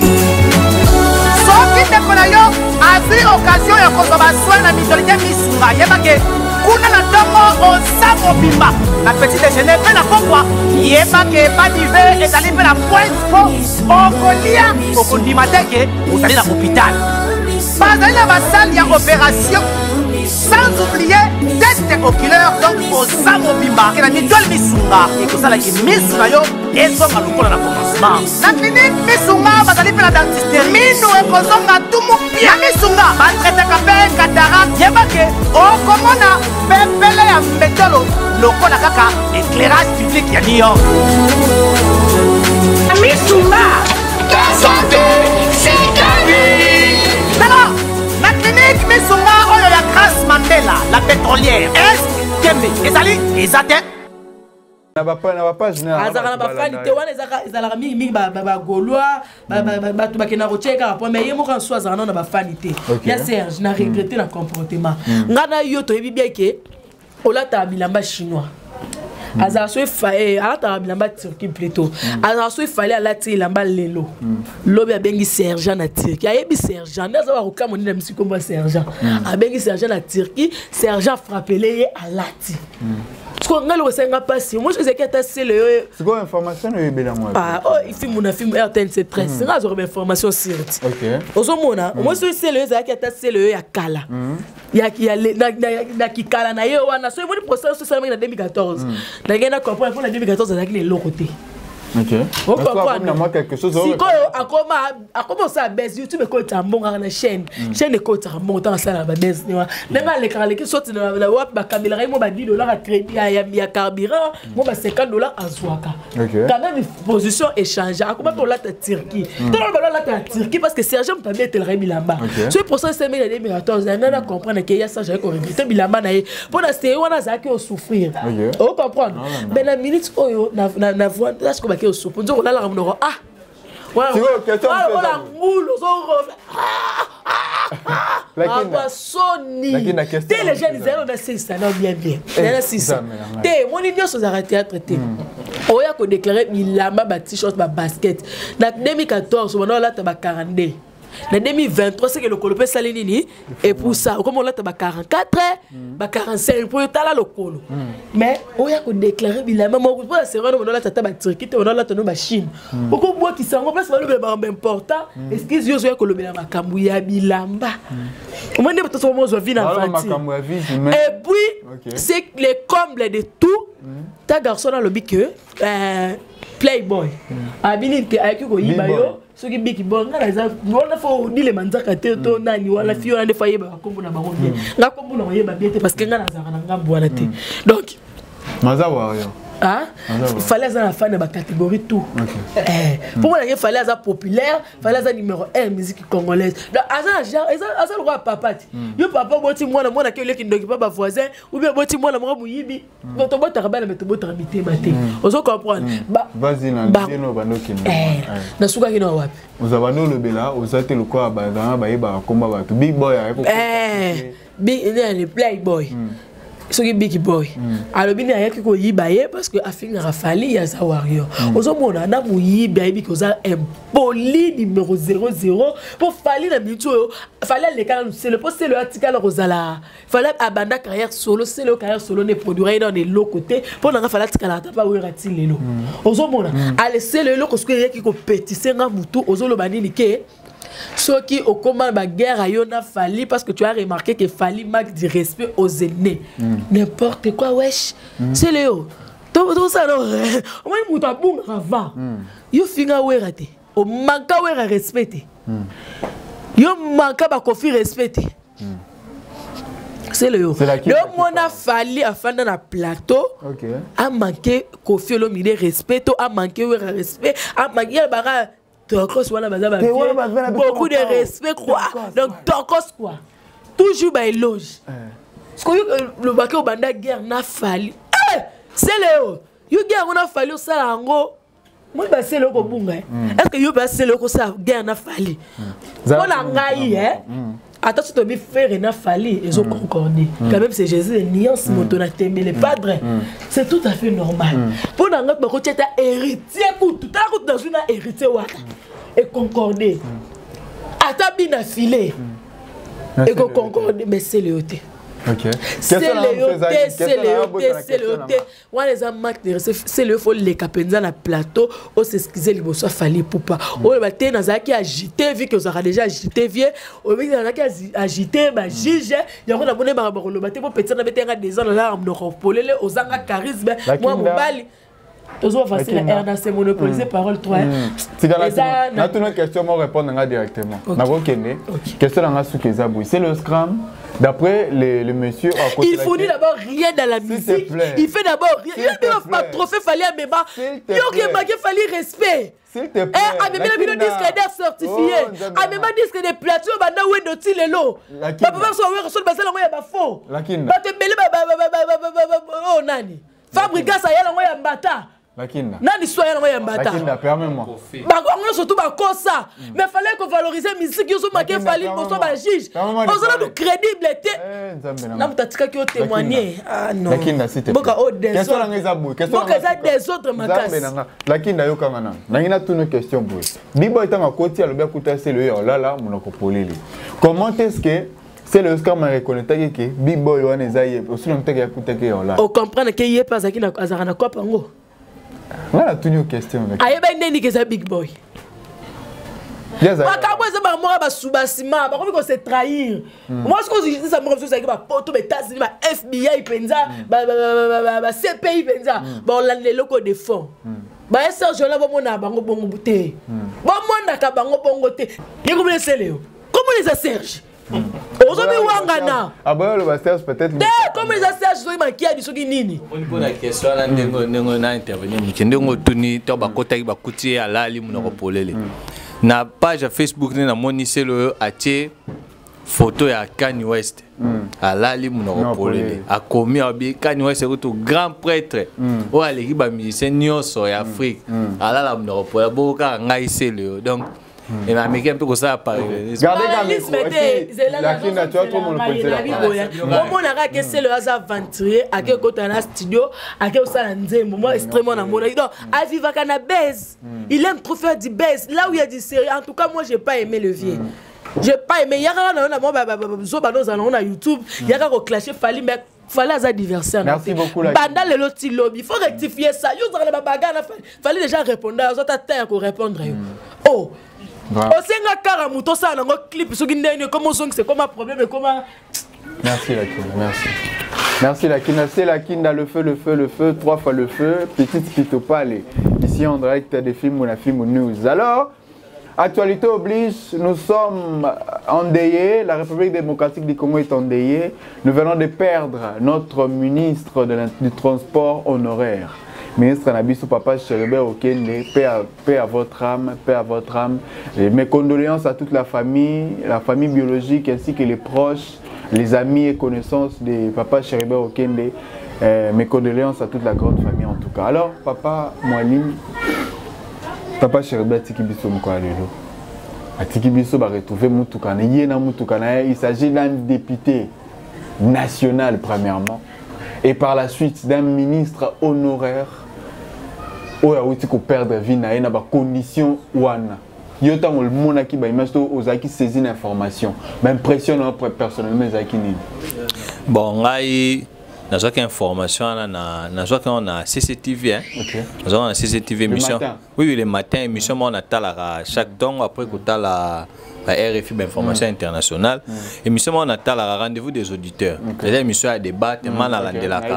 soki ndeko na yo azwi occasion ya kozwa baswin na mitolité misunga yebake kuna na ntongo oza mobimba na petit déjeuner mpe na pokwa yebake badive ezali mpe na pointe po okolia okondima teke ozali na hôpital bazali na basale ya opération sans oublier test oculaire donc oza mobimba ke na mitole misunga ekosalaki misu na yo ezonga lokola na commencement na clinique misunga bazali mpe na dentiste minu ekozonga tumu pia misunga batretaka mpe cataracte yebake okomona pepele ya mbetolo lokola kaka éclairage public ya New York misunga ta santé c'est gagné alors la clinique misunga oyo ya Grace Mandela la pétrolière est kembe ezali ezate
na ba pa na ba page na
azaka na ba fani te wana ezaka ezalaka mingi mingi ba ba golwa ba ba tu bakena rocheka rapport mais yemo kan soza na ba fani te ya Serge na regretter na comportement ngana yo to yebi bien ke olata bilamba chinois azaka so faye alata bilamba turki plutôt azaka so fallait alati bilamba lelo lobi abengi sergent na turki ayebi sergent ndaza ba roka moni na misiko mba sergent abengi sergent na turki sergent frappelé alati ko ngalo senga pasi moi je sais que c'est le
c'est quoi information no yebela moi
ah oh il film na film R T N c'est très c'est ngalo information sur
OK
ozomona moi c'est le za que c'est le ya kala ya ya na ki kala na yo wana so moi procès so ça na deux mille quatorze na ngena comprendre pour la deux mille quatorze za ki le côté
Ok.
Comprendre
quelque chose.
Si quoi a commencé à baisser YouTube et côté bon dans la chaîne. Chaîne et côté bon dans ça la baisse. Nema les carrés qui sortent dans la web ba caméra moi ba dix dollars à crédit ya carburant, moi ba cinquante dollars à Zouaka. Quand même position échanger. Comment on l'a ta Turquie. Tout le monde l'a ta Turquie parce que Serge me permet de le Bilamba. C'est pour ça c'est mes deux mille quatorze, on a comprendre que y a ça j'ai corrigé Bilamba na pour la c'est on a ça qui souffrir. On comprendre. Mais la minute oyo na na voix là ce qu'on va que souffrir. On là là on ah voilà, voilà, voilà, moule, ah, Sony. T'es les jeunes, ils ont six ça, non, bien, bien. Ils ont six ça. T'es, mon idée, c'est à théâtre. On a déclaré, il a ma t-shirt, ma basket. En deux mille quatorze, on a là, t'as quarante-deux. En deux mille vingt-trois, c'est que le colopé salinini et pour ça, comme on l'a quarante-quatre, quarante-cinq pour être là le colo. Mais on a déclaré bilamba moi pour c'est vrai on a la tata ba Turquie on a la tano ba Chine. Beaucoup bois qui sont en place le bilamba important. Est-ce qu'ils yo ko le bilamba makambu ya bilamba. On m'a dit peut-être moi je vis dans et puis c'est le comble de tout. Ta garçon a le bic que Playboy. Abini que avec ko yibayo ce qui biki bon na za on faut dire les manzaka te to nani wala fio na fa yeba kombo na bango bien nga kombo na yeba bien parce que nga na za na ngambo wana te donc
mazawa yo
ah il fallait avoir la fan de ma catégorie tout eh pour moi il fallait avoir populaire fallait avoir numéro un musique congolaise donc azan azan le roi papa yo papa boti moi na moi na kele ki ndoki papa voisin ou bien boti moi na moi muyibi to bota rabala mais to bota rabité maté on se comprendre ba
vas-y na bino banoki
na suka kino wapi
uzabano le bela uzate le quoi ba ba yeba komba ba big boy
eh big le Playboy ce qui big boy alors bien il y a quelque chose yibaye parce que afin rafali ya za warrior ozo mona na mu yiba bi ko za impoli numéro zéro zéro pour fali na bitu fallait les cas c'est le poste le article rosala fallait abanda carrière solo c'est le carrière solo ne produire dans les l'autre côté pour na fallait article la pas où rati lelo ozo mona allez c'est le lo ko ce que y qui ko pétisser nga mutu ozo lo banini ke ceux qui au combat la guerre à Yona Fali parce que tu as remarqué que Fali manque du respect aux aînés. Mm. N'importe quoi, wesh. Mm. C'est Léo. Tout ça, non. Au moins, il y a un bon ravin. Il y a un raté. Il manque de respect. Il manque de respect. C'est Léo. Le monde a fallu à faire dans le plateau. A manqué Kofi Olomide respect. A manqué de respect. A manqué de Tokos wala bazaba beaucoup de respect quoi donc Tokos quoi toujours ba éloge parce que le baké au banda guerre n'a fallu c'est Léo yo guerre on a fallu ça ngo moi ba c'est le ko bunga est-ce que yo ba c'est le ko ça guerre n'a fallu on a ngai hein attention to bi faire n'a fallu ils ont concordé quand même c'est Jésus nuance moto na tembe les padres c'est tout à fait normal pour dans notre côté tu es héritier pour tout à coup dans une héritier wa et concordé ata bina filé et concordé mais c'est le hôtel
OK
c'est le hôtel c'est le hôtel c'est le hôtel on les a marqué c'est le faut les capenza na plateau on s'excuser les bosso fallait pour pas on va te na qui agité vu que ça a déjà agité vieux on va na qui agité ba juge il y a on a bonné ba ba le baté pour petit na betenga des ans là on doit polele aux anga charisme moi mobali toujours facile la R dans ces monopolisés parole trois
c'est dans la na toute question moi répondre directement na ko kende question na suki zabou c'est le scrum. D'après le, le monsieur à côté
il fournit d'abord rien dans la musique. Il fait d'abord rien. Il a pas trophée fallait à Meba. Il a fallu respect.
S'il te plaît.
Eh, à Meba le disque d'art certifié. À Meba disque de plateau banda où est doté le lot. Papa va sur le sol basé là moi ba faux. Ba te belé ba ba oh nani. Fabrica ça y a là mbata.
Lakinda.
Nani soya na ya mbata.
Lakinda permets-moi.
Ba on surtout ba kosa. Mais fallait qu'on valorise musique yo so maké fallait pour so ba juge. On a du crédibilité. Na mutatika ki o témoigner. Ah non.
Lakinda s'il te plaît.
Boka o des
question na ngeza boy. Question
na des autres makas.
Lakinda yo kangana. Na ngina toutes nos questions boy. Bibo etanga koti alobi akuta c'est le yo là là monoko poleli. Comment est-ce que c'est le scam à reconnaître que Big Boy wana ezaye aussi longtemps que akuta ke yo là. On comprendre que yé pas akina azarana kwa pango. On a tenu une question avec.
Aïe ben neni que c'est Big Boy.
Yes.
Ba ka boze ba moi ba subasima, ba ko se trahir. Moi ce que je dis ça moi ça ba poto ba États-Unis ba F B I penza, ba ba ba C P I penza. Bon là les locaux de fonds. ba Serge là ba mona bango bongo buté ba mona ka bango bongo té yeko me Léo comment les a Serge aujourd'hui wangana
ah bah le Serge peut-être
comment les a Serge so ma kia biso ki nini
on pose la question là ndengo ndengo na intervenir mukendongo tuni to ba kota ba kuti alali munoko polele na page Facebook na moni c'est le atie photo ya Kanye West alali munoko polele a commis abi Kanye West c'est tout grand prêtre o aleki ba musicien nyonso ya Afrique alala munoko polele boka ngai c'est le donc et ma mec un peu comme ça apparaît.
Regardez quand même. La qui n'a pas trop monopolisé la place.
Comment on a que c'est le hasard aventurier à quel côté dans studio à quel ça nzembo moi extrêmement amoureux. Donc à vivre kana baise. Il aime trop faire du baise là où il y a des séries. En tout cas moi j'ai pas aimé le vieux. J'ai pas aimé. Il y a quand on a moi bah zo bah on a YouTube. Il y a quand clasher Fali mais fallait avoir diverser.
Merci beaucoup la.
Pendant le loti lobby, il faut rectifier ça. Yo dans la bagarre fallait déjà répondre. Aux autres temps pour répondre. Oh. Osenga karamuto ça na clip so kindeni comment c'est comme un problème comment.
Merci la Kina, merci. Merci la Kina, c'est la Kina le feu le feu le feu trois fois le feu petite pitopale. Ici en direct des films ou la film news. Alors actualité oblige, nous sommes endeuillés, la République démocratique du Congo est endeuillée. Nous venons de perdre notre ministre de du transport honoraire. Ministre Nabiso Papa Chéribert Okende, paix à, paix à votre âme, paix à votre âme. Et mes condoléances à toute la famille, la famille biologique ainsi que les proches, les amis et connaissances de Papa Chéribert Okende. Euh, mes condoléances à toute la grande famille en tout cas. Alors, Papa Moualim, Papa Chéribert Tikibiso Mkoualelo. A Tikibiso va retrouver Moutoukana. Il s'agit d'un député national premièrement. Et par la suite d'un ministre honoraire. Où il faut perdre vie dans des conditions wana. Il y a le monde qui va imaginer saisir l'information. M'impressionne personnellement Zakini.
Bon, ngai na zoka information na na zoka on a C C T V hein. OK. Nous avons C C T V émission. Oui oui le matin émission on a talaka chaque temps après que tu la la R F I information mm. internationale mm. émission on a talaka rendez-vous des auditeurs. Okay. Les émissions à débat tellement la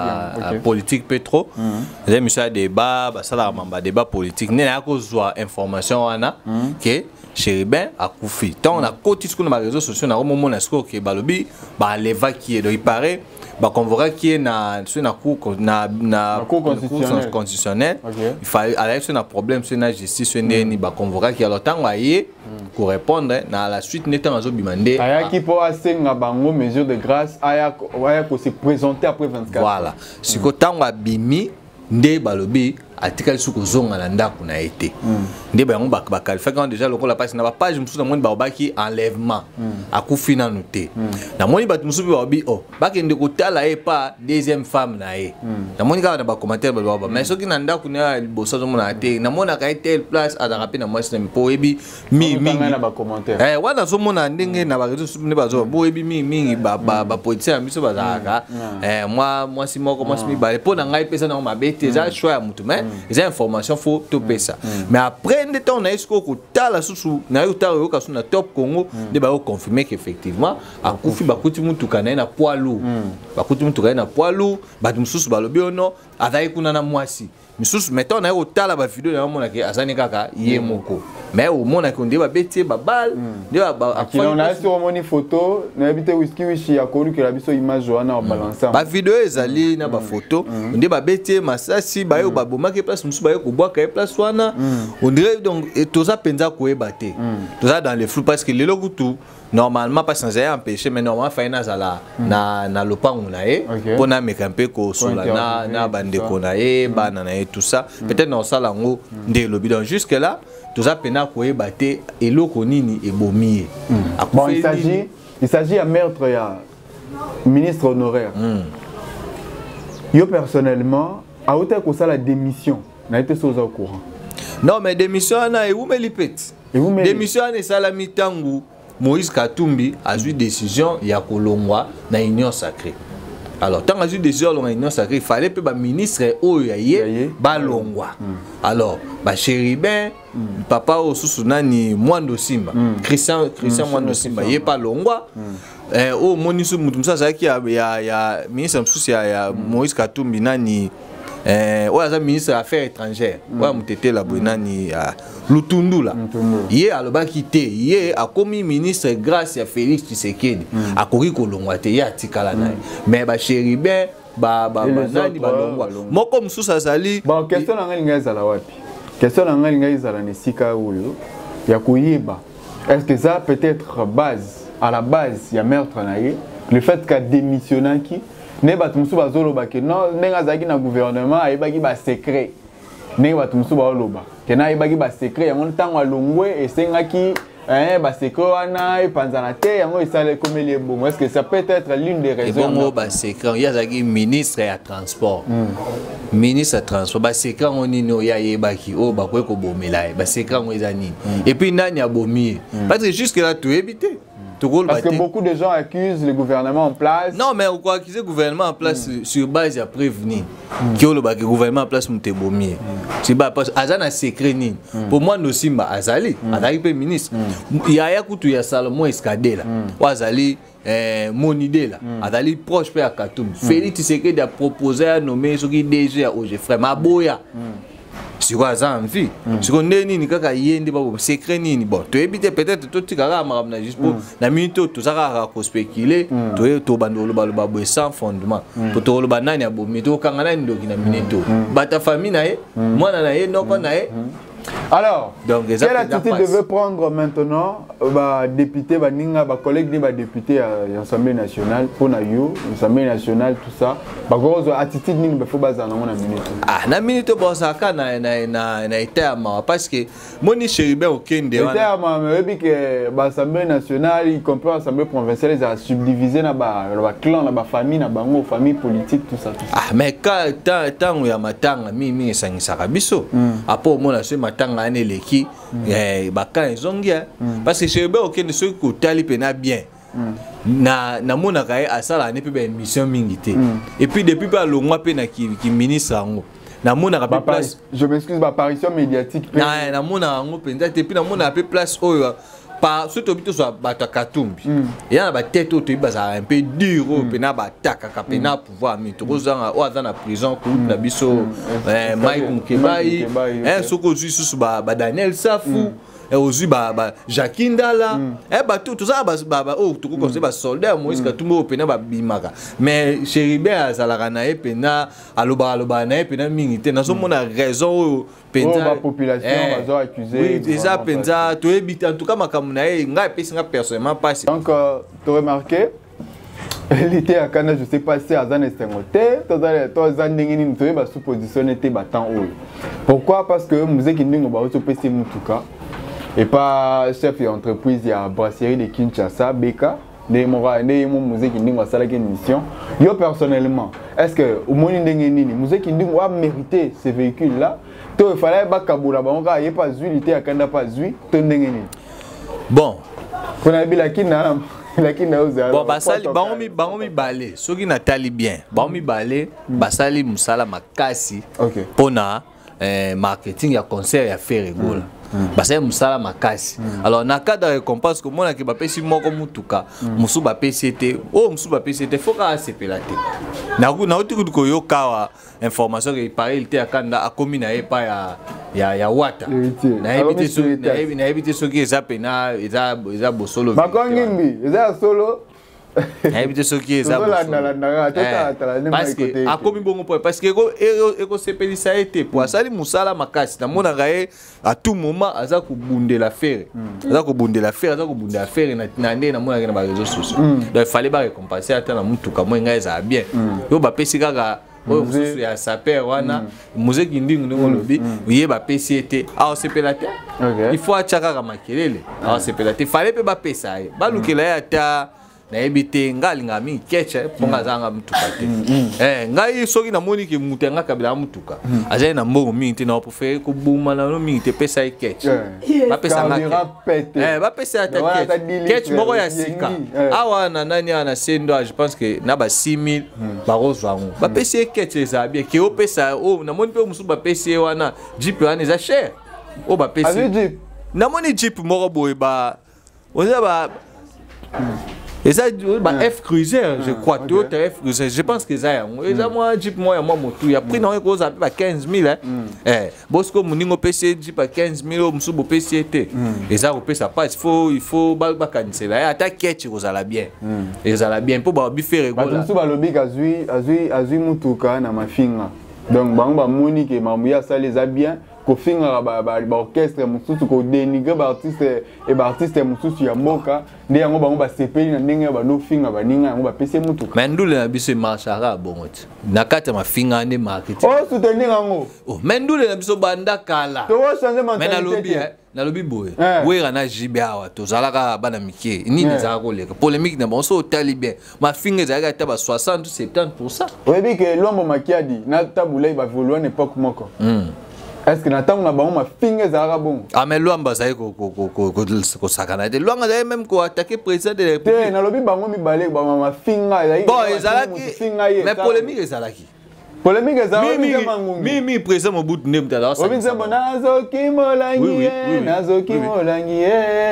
la politique pétro. Les émissions à débat ba sala mamba débat politique né na ko zoa information wana que Chéribin a Koufi. Tant on a côté sur les réseaux sociaux na au moment na score que balobi ba leva qui est il paraît bah convoquer qui est na sur na cour na na cour constitutionnelle il fallait aller sur un problème sur la justice sur ni bah convoquer qui alors tant aillé pour répondre na la suite n'étant pas demandé
aya qui pour assez na bango mesure de grâce aya aya ko se présenter après vingt-quatre
voilà si ko tant abimi ndé balobi article sur kozonga na ndako na été ndé ba ngomba ba qualifier quand déjà lokola passe na ba page musu na moni ba baki enlèvement akufi na noté na moni ba musu ba bi oh ba kende ko tala e pa deuxième femme na e na moni ka na ba commentaire ba ba mais soki na ndako na bossa zo mona té na mona ka telle place a da rapide na moi c'est po ebi mi mi
na ba commentaire
eh wana zo mona ndenge na ba réseaux sociaux ne ba zo bo ebi mi mi ba ba ba politicien na biso ba zaka eh moi moi si moko moi si mi ba po na ngai pesa na ma bête za choix ya mutu mais les informations faut topper ça mais après de temps na esco ko tala susu na yo tala yo ka na top Congo de ba confirmer qu'effectivement a kufi ba kuti mutu kana na poids lourd ba kuti mutu kana na poids lourd ba mususu ba lobi ono azai kuna na mwasi misusu mettons na yo tala ba vidéo na mona ke azani kaka ye moko mais au mona ko ndeba beti ba bal ndeba ba
on a sur moni photo na habité whisky wishi ya ko que la biso image wana o balancer
ba vidéo ezali na ba photo ndeba beti masasi ba yo ba bomaka place mususu ba yo ko boka place wana on dirait donc toza penza ko ebate toza dans les flous parce que lelo kutu normalement pas sans empêcher mais normalement faina zala na na lopango na e pona mekampe ko sola na na bande ko na e bana na e tout ça peut-être dans ça lango ndé lobi donc jusque là tout ça pena ko ebate eloko nini ebomi
bon il s'agit il s'agit à meurtre ya ministre honoraire yo personnellement a été ko ça la démission na été chose au courant
non mais démission na e vous me lipet démission na salami tangu Moïse Katumbi a eu décision ya kolongwa na union sacrée. Alors tant a eu décision na union sacrée, il fallait que ba ministre o yaye ba longwa. Alors ba Chéribin papa o susunani Mwando Simba, Christian Christian Mwando Simba yé pas longwa. Eh o monisu mutumsa ça qui ya ya ministre msusi ya Moïse Katumbi nani euh ouais ça ministre des affaires étrangères ouais mutete la bonani Lutundu là yé aloba kité yé a commis ministre grâce à Félix Tshisekedi a koki kolongwa te ya tikala na mais ba Chéribin ba ba nani ba longwa moko mususa zali
bon question na ngai ngai zala wapi question na ngai ngai zala ni sika uyo ya kuyiba est-ce que ça peut être base à la base ya meurtre na ye le fait qu'a démissionné qui ne ba tumsu ba zolo ba ke non nenga zaki na gouvernement ay ba ki ba secret ne ba tumsu ba loba ke na ay ba ki ba secret ya mon tango alongwe et senga ki eh ba secret wana e panzana te yango isale comme les bon est-ce que ça peut être l'une des raisons
bon ba secret ya zaki ministre ya transport ministre ya transport ba secret on nino ya yeba ki o ba ko bomela ba secret on ezani et puis nani abomi parce que jusque là tout éviter. Parce que beaucoup de gens accusent le gouvernement en place. Non, mais on peut accuser le gouvernement en place mm. sur base de prévenir. Qui mm. le gouvernement en place mouté bomier. C'est pas parce Azan a secret ni. Pour moi nous simba Azali, Azali premier ministre. Il y a ya kutu ya Salomon Escadé là. Ou Azali euh Monidé là. Azali proche père Katoum. Félix Tshisekedi a proposé à nommer ce qui D G à Ogefrère Maboya. Si quoi ça en vie si on est ni kaka yende ba secret ni bon tu éviter peut-être tout tikara marabna juste pour la minute tout ça ra ko spéculer to to bandolo ba ba sans fondement pour to lo banani abomi to kangana ndoki na minute ba ta famille na ye mwana na ye noko na ye.
Alors, donc, quelle attitude devait prendre maintenant bah, député, bah, ninga, bah, collègue, bah, député à l'Assemblée nationale, pour l'Assemblée nationale, tout ça. Bah, grosse attitude, ninga, faut baser dans une minute.
Ah, na minute, bon, ça, quand na na na na été à moi, parce que mon Chéribin au Kende.
Été à moi, mais depuis que l'Assemblée nationale, y compris l'Assemblée provinciale, ils ont subdivisé na ba, ba clan, na ba famille, na ba ngo, famille politique, tout ça, tout ça.
Ah, mais quand tant tant où y a matanga, mi mi sangi sarabiso. Après, moi, na ce matanga ane leki, eh, baka izongia, parce que Chéribin au Kende, ceux qui tali pena bien. Na na mona kae asala ne pe ba émission mingité et puis depuis pas le mois pe na ki ki ministre ango na mona ka place
je m'excuse ma apparition médiatique
na na mona ango pe et puis na mona pe place oyo pa surtout bito so bata katumbi ya na ba tête oto ba ça un peu dur pe na ba taka ka pe na pouvoir mi to kozanga o azana prison ko na biso eh Mike Mukebai eh soko jusu ba ba Daniel Safu et aussi bah bah Jakinda là eh bah tout tout ça bah bah oh tout comme ça bah soldat Moïse ka tout mo pena ba bimaka mais Chéribin azalaka na e pena aloba aloba na e pena mingité na so mona raison pena
la population va zo accuser
oui déjà penza to ebite en tout cas makamu na e nga pesi nga personnellement passé
donc tu remarqué il était à Canada je sais pas si azan estengote to za to za ndenge ni to ba supposition était battant oyo pourquoi parce que musique ndingo ba so pesi mutuka et pas chef d'entreprise, il y a brasserie de Kinshasa, Beka, des Mora, des musiques qui n'ont pas une mission. Yo personnellement, est-ce que au moins une musique qui n'ont pas mérité ces véhicules-là, il fallait pas Kaboula, on a pas vu, il était à Canada pas vu,
bon.
On a vu la Kina.
Bon, basali, baomi, baomi balé, ceux qui n'attendent bien, baomi balé, basali musala makasi, pona marketing, il y a concert, il y a fait rigolo. Parce que musala makasi alors na cadre de récompense comme on a que ba pesi moko mutuka musu ba P C T oh musu ba P C T faut ka sepelate na ku na otiku ko yo kawa information que pareil il était à Kanda a commis na pas ya ya ya wata na éviter so na éviter so qui ça pena eza eza bosolo
makongimbi eza solo
éviter ce qui est ça parce que a commis bon point parce que eko eko sepelisa été pour sali musala makasi na mona gae à tout moment aza ko bunde la faire aza ko bunde la faire aza ko bunde la faire na na ndé na mona na ba réseaux sociaux donc il fallait pas récompenser ata na mutuka mo nga eza bien yo ba pesi kaka oyo mususu ya saper wana muziki ndingu ndingo lobi uye ba pesi ete a sepelate il faut achaka ka makelele a sepelate fallait pe ba pesa ba lukela ya ta na ebite ngali ngami keche ponga zanga mutuka te eh ngai soki na moni ke mutenga kabila mutuka azaye na mbongo mingi te na prefer ko buma na no mingi te pesa e keche ba pesa ngaka eh ba pesa ta keche keche moko ya sika awa na nani ana sendo je pense que na ba six mille ba rozwango ba pesa e keche za bien ke o pesa o na moni pe musu ba pesa wana jeep wana za cher o ba pesa na moni jeep moko boy ba oza ba Et ça, bah, F Cruiser, je crois, Toyota F Cruiser, je pense que ça, et ça, moi, Jeep, moi, moi, mon tout, il y a pris dans les causes à quinze mille, hein. Eh, Bosco, mon ningo P C, Jeep à quinze mille, au Moussou, P C T. Et ça, au P C, ça passe, il faut, il faut, bah, bah, canceller. Et attaque, qu'est-ce que ça la bien. Et ça la bien, pour bah, biffer,
bah, Moussou, bah, lobby, azui, azui, azui, moutouka, na ma finga. Donc, bah, bah, Monique et Mamouya, ça les a bien. Ko finga ba ba orchestre mususu ko dénigrer ba artiste et ba artiste mususu ya mboka ndé yango bango ba sepeli na ndenge ba no finga ba ninga yango ba pese mutu
mendule na biso marchara bongote na kata ma finga ne marketing
oh soutenir yango
oh mendule na biso banda kala
to wa changer mentalité
mais na lobby na lobby boy wera na jibia wa to zalaka bana mike ni ni za ko leka polémique na bon so tali bien ma finga za ka ba soixante soixante pour cent
oui bi que lombo makiadi na tabulai ba vouloir n'époque moko est-ce que Nathan a bon ma finger zara bon
ah mais Luamba ça ko ko ko ko ko sakana de Luamba ça même ko attaquer président de la République
te na lobi bango mi balé ba ma finger
bon ezalaki mais polémique ezalaki polémique ezalaki mi mi président Mobutu ne mtala
ça obi zembo nazo kimolangi nazo kimolangi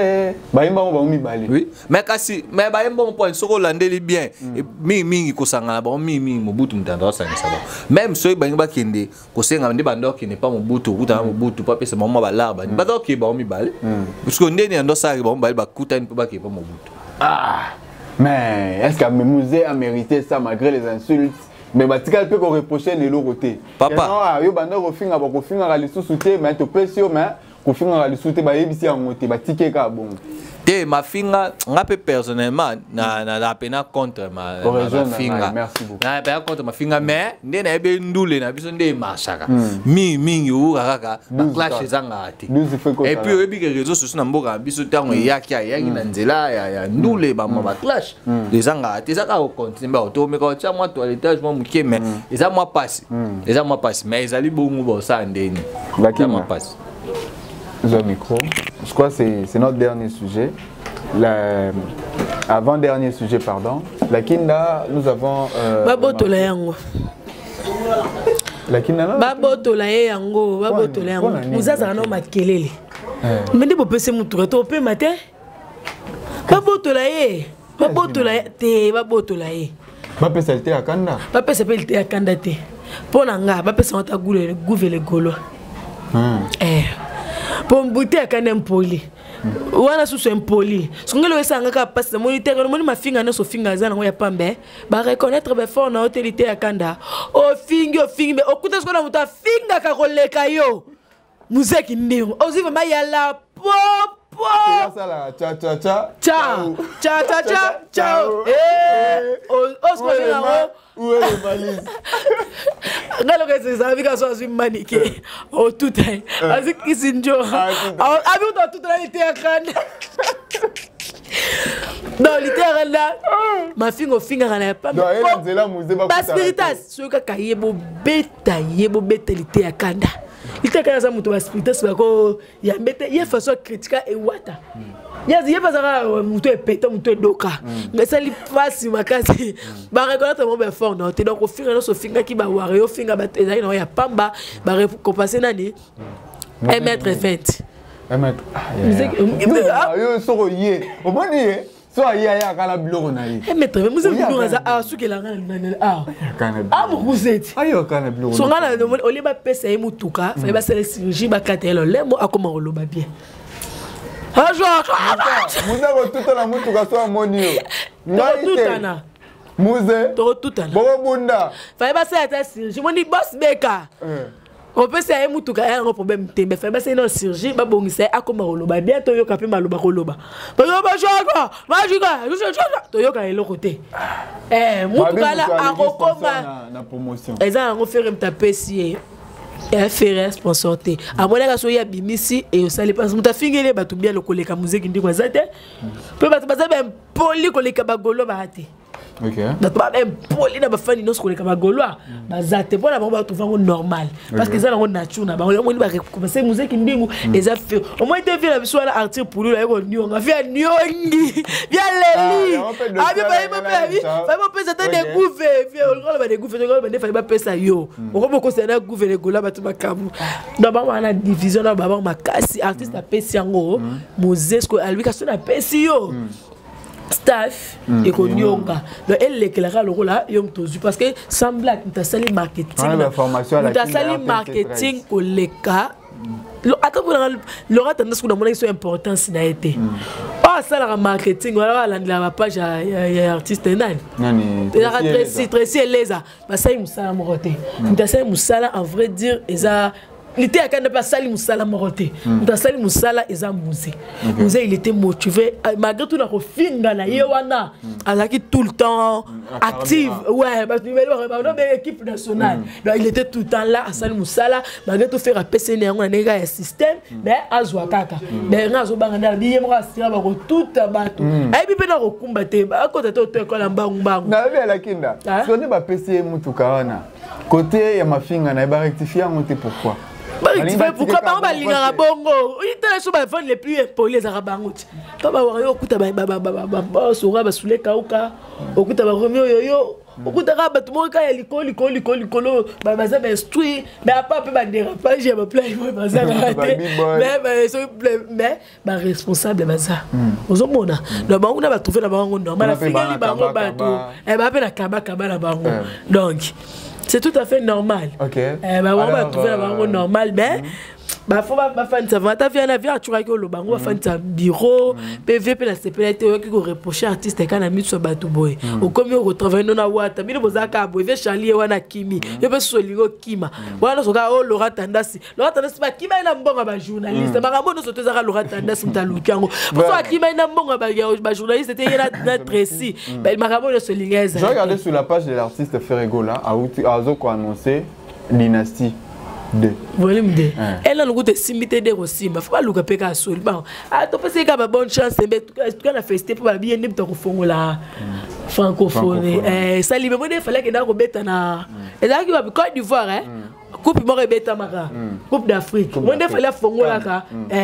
ba imba bango mi balé
oui mais kasi mais ba imba point soko landeli bien mi mi ko sangana ba mi mi Mobutu mtala ça ça même so ba imba kende ko senga ndi bando qui n'est pas Mobutu kuta Mobutu pas pesa mama ba laba ba donc ba mi balé parce que ndeni ando ça ba ba kuta ni pas qui pas Mobutu
ah mais est-ce que le musée a mérité ça malgré les insultes? Mais batika peut qu'on reprocher les lots côté.
Papa.
Ah, yo banda ko finga ba ko finga ali sous-souté mais to pesio mais ko finga ali sous-souté ba yebisi en moté ba ticket ka bon.
Te ma finga ngape personnellement na na la pena contre ma finga.
Merci beaucoup.
Na pena contre ma finga mais ndé na ebe ndule na biso ndé machaka. Mi mingi u kaka ba clash ezanga ati. Et puis obi ke réseaux sociaux na mboka biso tango yaki yaki na nzela ya ya ndule ba ma clash. Ezanga ati ça ka continue ba to me ko tia moi toilettage moi muke mais eza moi passe. Eza moi passe mais ezali bongo bo ça ndeni.
La
moi passe.
Le micro. Je crois que c'est notre dernier sujet. Avant-dernier sujet, pardon. La Kinda, nous avons... Euh,
Babotola yango.
La Kinda, non?
Babotola yango. Babotola yango. Vous avez un homme à kelele. Mais vous pouvez me trouver au peu matin. Babotola ye. Babotola te. Babotola ye.
Bape salte à Kanda.
Bape salte à Kanda te. Pour nanga, bape salte à goule le golo. Eh. Pour mbouter à Kanda mpoli. Wana susu impoli. Songelo esanga ka passe moniteur no moni mafinga na so finga zana ngo ya pambe. Ba reconnaître be fort na hôtelité ya Kanda. O fingi o fingi be okuta soko na muta finga ka koleka yo. Muzeki ndingo. Oziva mayala popo.
Sala cha cha cha.
Ciao. Cha cha cha. Ciao. Eh. O osko yango.
Où est le valise?
Ngalo ke ça vika so azu manike. O tout est. Azu kisinjo. Abi uta tout la été à Kanda. Non, littéralement. Ma fille au finger na pas.
Non, elle nzela musée ba.
Baspiritas, so ka kayebo beta yebo betalité à Kanda. Ite kana za muto baspiritas bako ya beta ye façon critique et wata. Yazi ye bazara muto epeta muto doka. Ngasa li fasi makasi. Ba reconnaître mon be fort non, te donc au finger no so finger ki ba ware yo finger ba ezali no ya pamba ba compenser nani un mètre vingt.
un mètre. Ah yo so yé. O moni so ya ya kala biloko na yi.
un mètre vingt. Muze biloko za ah sukela ngana nana ah. Ah mo kuseti.
Ayo kana biloko.
So ngana o le ba pesa e mutuka, fa ba sele chirurgie ba katelo le mo akoma o loba bien. Ah jo.
Muze ko tout na mutuka so amoni yo.
Ngai tutana.
Muze.
To tutana.
Bobo bunda.
Fa ba sele ta chirurgie mo ni boss beka. On peut essayer mutuka ya un problème tembe fa ba sele no chirurgie ba bongisa akoma o loba bien to yo ka pe maloba ko loba. Ba yo ba joga. Ba joga. Jo jo to yo ka elo côté. Eh mutuka la akokoma
na promotion.
Eza ngo faire mtaper si et faire sponsorité. À mon avis, il y a bimisi et au salé parce que muta fingele batu bien le koleka musique ndi kwa zate. Pe batu baza ben poli koleka bagolo bahati.
OK.
Batu ba ben poli na bafani no koleka bagolo bazate bona ba batu vango normal parce que ça na nature na ba on ba commencer musique ndingu et ça fait au moins te faire la biso na artiste pour lui là ko nyonga via nyongi via leli. Ah bien ba ba vie. Fa ba pesa ta de gouver via on ba de gouver on ba de fa ba pesa yo. On ko ko na gouver le gola batu makabu. Na ba wana division na ba ba makasi artiste a pesi yango. Moses ko albi ka so na pesi yo. staff et qu'on yonga donc elle l'éclaira le rôle là yong tozu parce que semble que tu as sali marketing tu as sali marketing pour les cas attends pour l'aura tendance qu'on a montré son importance n'a été ah ça la marketing voilà la page ya artiste nani la Tracy Tracy Eleza bah ça il musala moroté tu as sali musala en vrai dire eza il était à quand pas sali musala moroté tu as sali musala eza musée musée il était motivé malgré tout la refinga na yewana alaki tout le temps active ouais parce que il équipe nationale donc il était tout le temps là à sali musala malgré tout faire à P C N on a un système mais azwa kaka mais ngazo bangana biye mo asira ba tout bato et puis na ko kumbate ba ko tata to ko la mbangu mbangu
na be la kinda so ne ba P C mutuka wana côté ya mafinga na ba rectifier ngote pourquoi
pourquoi par exemple lingara bongo il t'a sur ba vendre les plus impolis za bango pas ba waro okuta ba ba ba ba sura ba sule kauka okuta ba romeo yoyo okuta ka ba tumo ka ya likolo likolo likolo likolo ba baza ba instruit mais pas peu ba dérapage ya ba plein ba baza raté mais ba mais ba responsable baza ozomona donc bango na ba trouver na bango normal la fingeli bango ba to e ba pe na kaba kaba na bango donc c'est tout à fait normal. Ok. Eh ben on va trouver la normal, mais bah faut pas faire ça. Va faire la vie à tu vois que le bango va faire un bureau, P V P la C P L T qui go reprocher artiste quand a mis sur bateau boy. Au comme on retrouve non na wata, bino bozaka boy, ve Charlie wana Kimi. Yo pe so lingo Kima. Wana so ka o Laura Tandasi. Laura Tandasi ba Kima ina mbonga ba journaliste. Ba rambo no so tezaka Laura Tandasi mtalukango. Pour so Kima ina mbonga ba journaliste c'était yana na Tracy. Ba marambo no so lingeza.
Je regardais sur la page de l'artiste Ferregola a Azoko annoncé Dynastie deux.
Volume deux. Elle a le goût de s'imiter des aussi. Mais faut pas le péka sol. Bon, ah tu penses qu'il y a bonne chance mais tout cas la fête pour bien ne pas confondre la francophone. Eh ça libère moi il fallait que dans Robeta na. Et là qui va Côte d'Ivoire hein. Coupe mo rebeta maka. Coupe d'Afrique. Moi il fallait fongo là ka.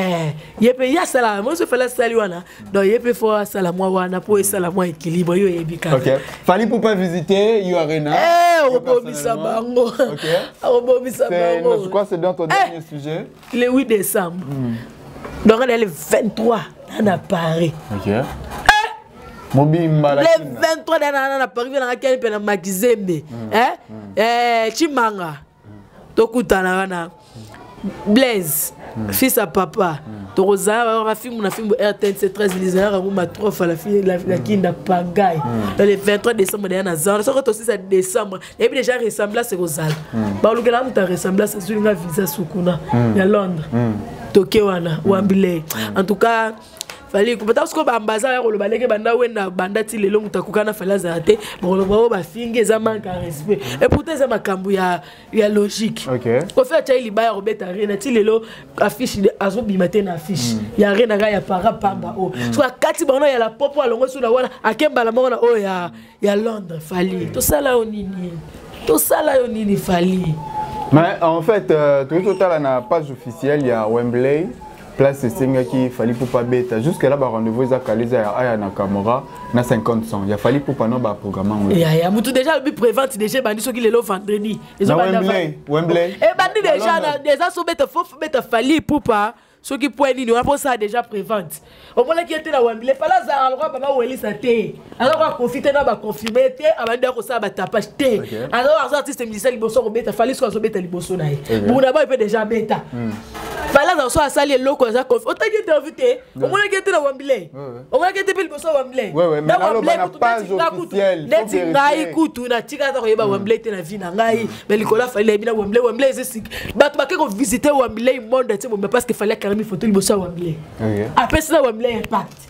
Eh yepe ya sala. Moi je fallait sali wana. Donc yepe faut sala moi wana pour sala moi équilibre yo ebika.
OK. Fallait pour pas visiter You Arena.
Eh obomisa bango. OK. Obomisa bango.
Je crois que c'est dans ton dernier sujet.
Le huit décembre. Donc on est le vingt-trois à Paris.
OK. Le
vingt-trois à Paris, on a quelqu'un qui a Makizembe. Eh Chimanga. Tokutana wana. Blaise. Fils à papa. Toroza va film na film R T N C treize lisaire nguma trof la fille la kinda pagaille. Le vingt-trois décembre derrière Zan. Ça quand aussi ça décembre. Et puis déjà ressemblance c'est Rosal. Ba lukela muta ressemblance sur une visa sukuna ya Londres. Tokyo wana Wambile. En tout cas fallait que parce que bambaza ya lo baleke banda wenda banda ti lelo mutakukana fala zate bo lo ba finge za manka respect et pourtant ça makambu ya ya logique. OK. Ko fait cha ilibaya robeta rena ti lelo affiche azo bimate na affiche ya rena ga ya para pamba o so kati bono ya la popo alongo sur la wana akemba la mona o ya ya Londres fallait tout ça là onini tout ça là onini fallait.
Mais en fait euh, tout total na page officielle il y a Wembley place Senga qui fallait pour pas bêta jusqu'à là ba rendez-vous za kaliza ya na Camora na cinquante cents il a fallu pour pas non ba programme
ya ya mutu déjà le prévente déjà bandi so qui le vendredi
ils ont Wembley Wembley
et bandi déjà déjà so bêta faut bêta fallait pour pas ceux qui pointent ni on ça déjà prévente au moment qui était là Wembley pas là za alors ba weli sa té alors on profiter na ba confirmer té abandi ko ça ba tapage té alors les artistes musiciens liboso ko bêta fallait so bêta liboso na pour d'abord il peut déjà bêta fallait dans soit sali loko za conf autant qui était invité au moment qui était là Wembley au moment qui était liboso Wembley
ouais ouais mais alors ba page officielle
neti ngai kutu na tika ta ko yeba Wembley té na vie na ngai mais likola fallait bina Wembley Wembley c'est ba to ba ko visiter Wembley monde té parce que fallait carrément photo liboso Wembley après ça Wembley impact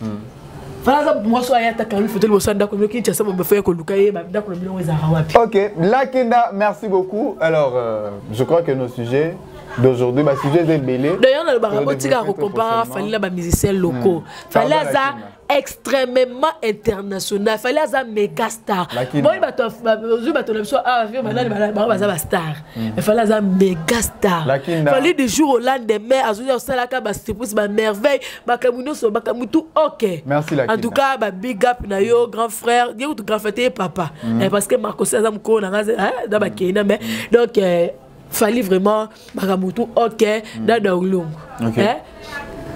fala moi so ayata carrément photo liboso ndako mais kincha sama bafaya ko lukaye ba ndako na bilongo za wapi.
OK, Lakinda, merci beaucoup. Alors euh, je crois que nos sujets d'aujourd'hui ba sujet est belé.
D'ailleurs on a le barabotika ko compare fallait ba musiciens locaux. Fallait ça extrêmement international. Fallait ça méga star. Bon il ba to aujourd'hui ba to na biso ah vieux banane ba ba za star. Mais fallait ça méga star. Fallait des jours au lendemain azuli au salaka ba stepus ba merveille ba kamuno so ba kamutu OK.
Merci Lakinda.
En tout cas ba big up na yo grand frère, dis ou grand frère papa. Parce que Marco César ko na hein da ba kena mais donc fallait vraiment Baramutu OK dans Daoulong.
OK.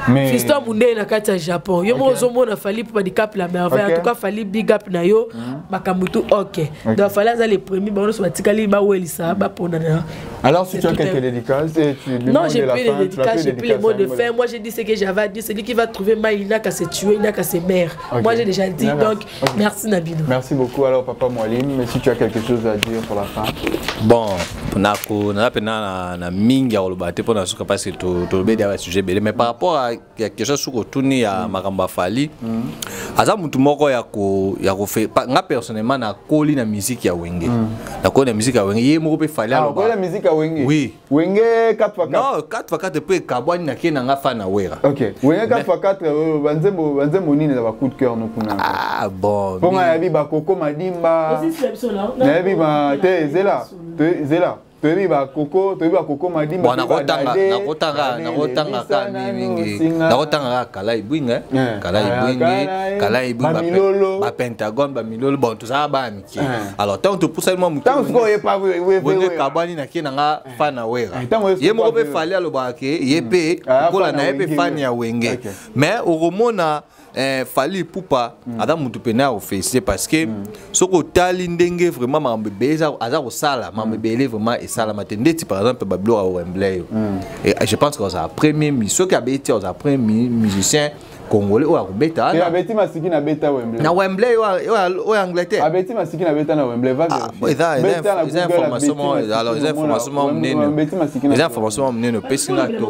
Mais
Fiston Mundé na kati ya Japon. Yo mo zo mona fali pour di cap la merveille. En tout cas fali big up na yo makamutu OK. Donc fallait ça les premiers bon so batikali ba welisa ba pona na.
Alors si tu as quelques dédicaces et tu
Non, j'ai plus les dédicaces, j'ai plus les mots de fin. Moi j'ai dit ce que j'avais à dire, celui qui va trouver Maï, il n'a qu'à se tuer, il n'a qu'à se mère. Moi j'ai déjà dit donc merci Nabino.
Merci beaucoup alors papa Mwalim, mais si tu as quelque chose à dire pour la fin.
Bon, nako na pena na mingi ya olobate pour na suka parce que to to be dia sujet belé mais par rapport à quelque chose sur tuni ya makamba fali aza mutu moko ya ko ya ko fait nga personnellement na koli na musique ya wenge na ko na musique ya wenge ye moko pe fali
alors ko la musique ya wenge
oui
wenge quatre fois quatre
non quatre fois quatre pe kabwani na kena nga fa na wera
OK wenge quatre fois quatre banzembo banzembo nini na ba coup de cœur no kuna
ah bon
pour nga yabi ba koko madimba na yabi ba te zela te zela Tobi ba koko, tobi ba koko madi
ba na kotanga na kotanga na kotanga ka mingi na kotanga kala ibwinga kala ibwingi kala ibwinga ba Pentagon ba milolo bon tout ça ba miki alors tant to poussa moi mutu
tant ko ye pa we we
kabani na kina nga fana wera ye mo be fali aloba ke ye pe kola na ye pe fani ya wenge mais oromona eh fali pupa ada mutu pena au face parce que soko tali ndenge vraiment mambebe za aza ko sala mambebe vraiment et sala matendeti par exemple bablo au Wembley et je pense que ça premier mission qui a été aux après musicien congolais ou abeta
na abeti masiki na beta Wembley
na Wembley ou Angleterre
abeti masiki na beta na Wembley va
vérifier les informations alors les informations meneno les informations meneno pesina to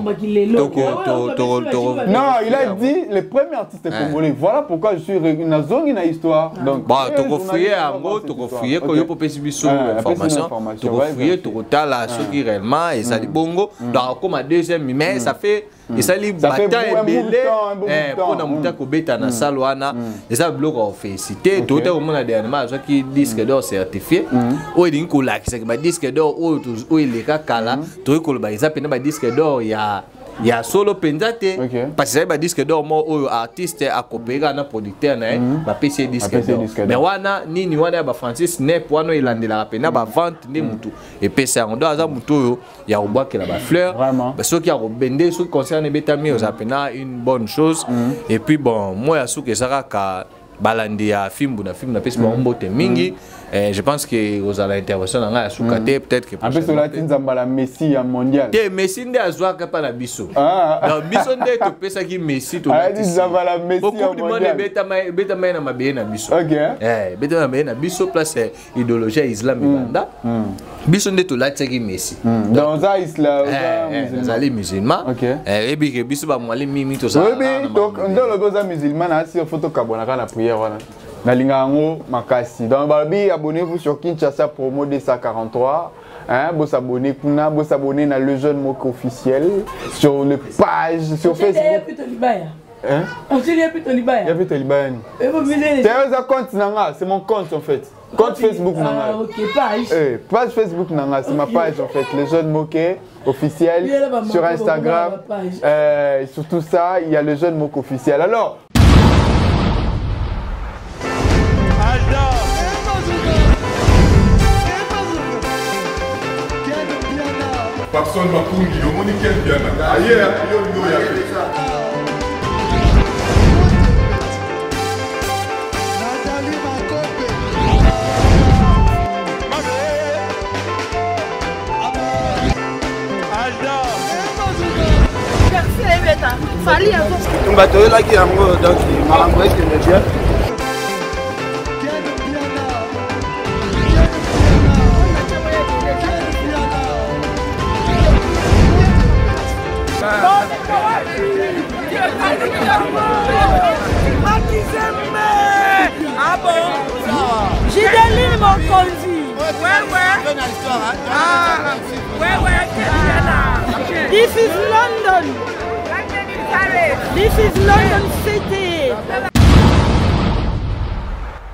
to to to
non il a dit les premiers artistes congolais voilà pourquoi je suis na zongi na histoire donc
bon to ko fouiller ango to ko fouiller ko yo popesi biso information to ko fouiller to ko tala ce qui réellement et ça dit bongo donc comme deuxième mais ça fait et ça li bataille belé eh pour na muta ko beta na salwana et ça bloque au félicité tout est au monde dernièrement ça qui disque d'or certifié ou il ko la qui c'est ba disque d'or ou ou il est kala to ko ba ça pena ba disque d'or ya il y a solo pendate parce que ça disque d'or mo o artiste a coopérer na producteur na ba P C disque d'or mais wana nini wana ba Francis Nep wana ilandela pena ba vente ni mutu et P C on doit za mutu ya obwa que la ba fleur ba ceux qui a robendé ceux qui concerne betami aux apena une bonne chose et puis bon moi ya sou que ça ka balandi ya film na film na pesi ba mbote mingi eh, je pense que aux à l'intervention na nga soukate peut-être que
en plus on a tinzamba la Messi mondial
te Messi nde azwa ka pa na biso non biso nde to pesa ki Messi to
a tinzamba la Messi
beaucoup de monde beta mai beta mai na mabe na biso
OK
eh beta na mabe na biso place idéologie islam banda biso nde to latsa ki Messi
dans ça islam
zali musulman eh et bi biso ba mwali mimi to ça
oui donc dans le goza musulman na si photo kabona kana prière wana Nalingango Makasi. Donc, Babi, abonnez-vous sur Kinshasa Promo deux cent quarante-trois. Hein, vous abonnez kuna, vous abonnez dans le jeune mot officiel sur le page sur Facebook. Hein?
Il y a plus de Libaya.
Il y a plus de Libaya. C'est un compte nanga, c'est mon compte en fait. Compte Facebook nanga.
Ah, OK, page.
Eh, page Facebook nanga, c'est ma page en fait. Le jeune moquet officiel sur Instagram. Euh, sur tout ça, il y a le jeune moquet officiel. Alors,
Personne m'a pour dire, on est quel bien là. Aïe, yo yo ya.
Fali avant. On va te là qui a moi donc malambo est que bien.
Ah bon? J'ai des mon conduit. Ouais, ouais. Ah, ouais, ouais. This is London. This is London City.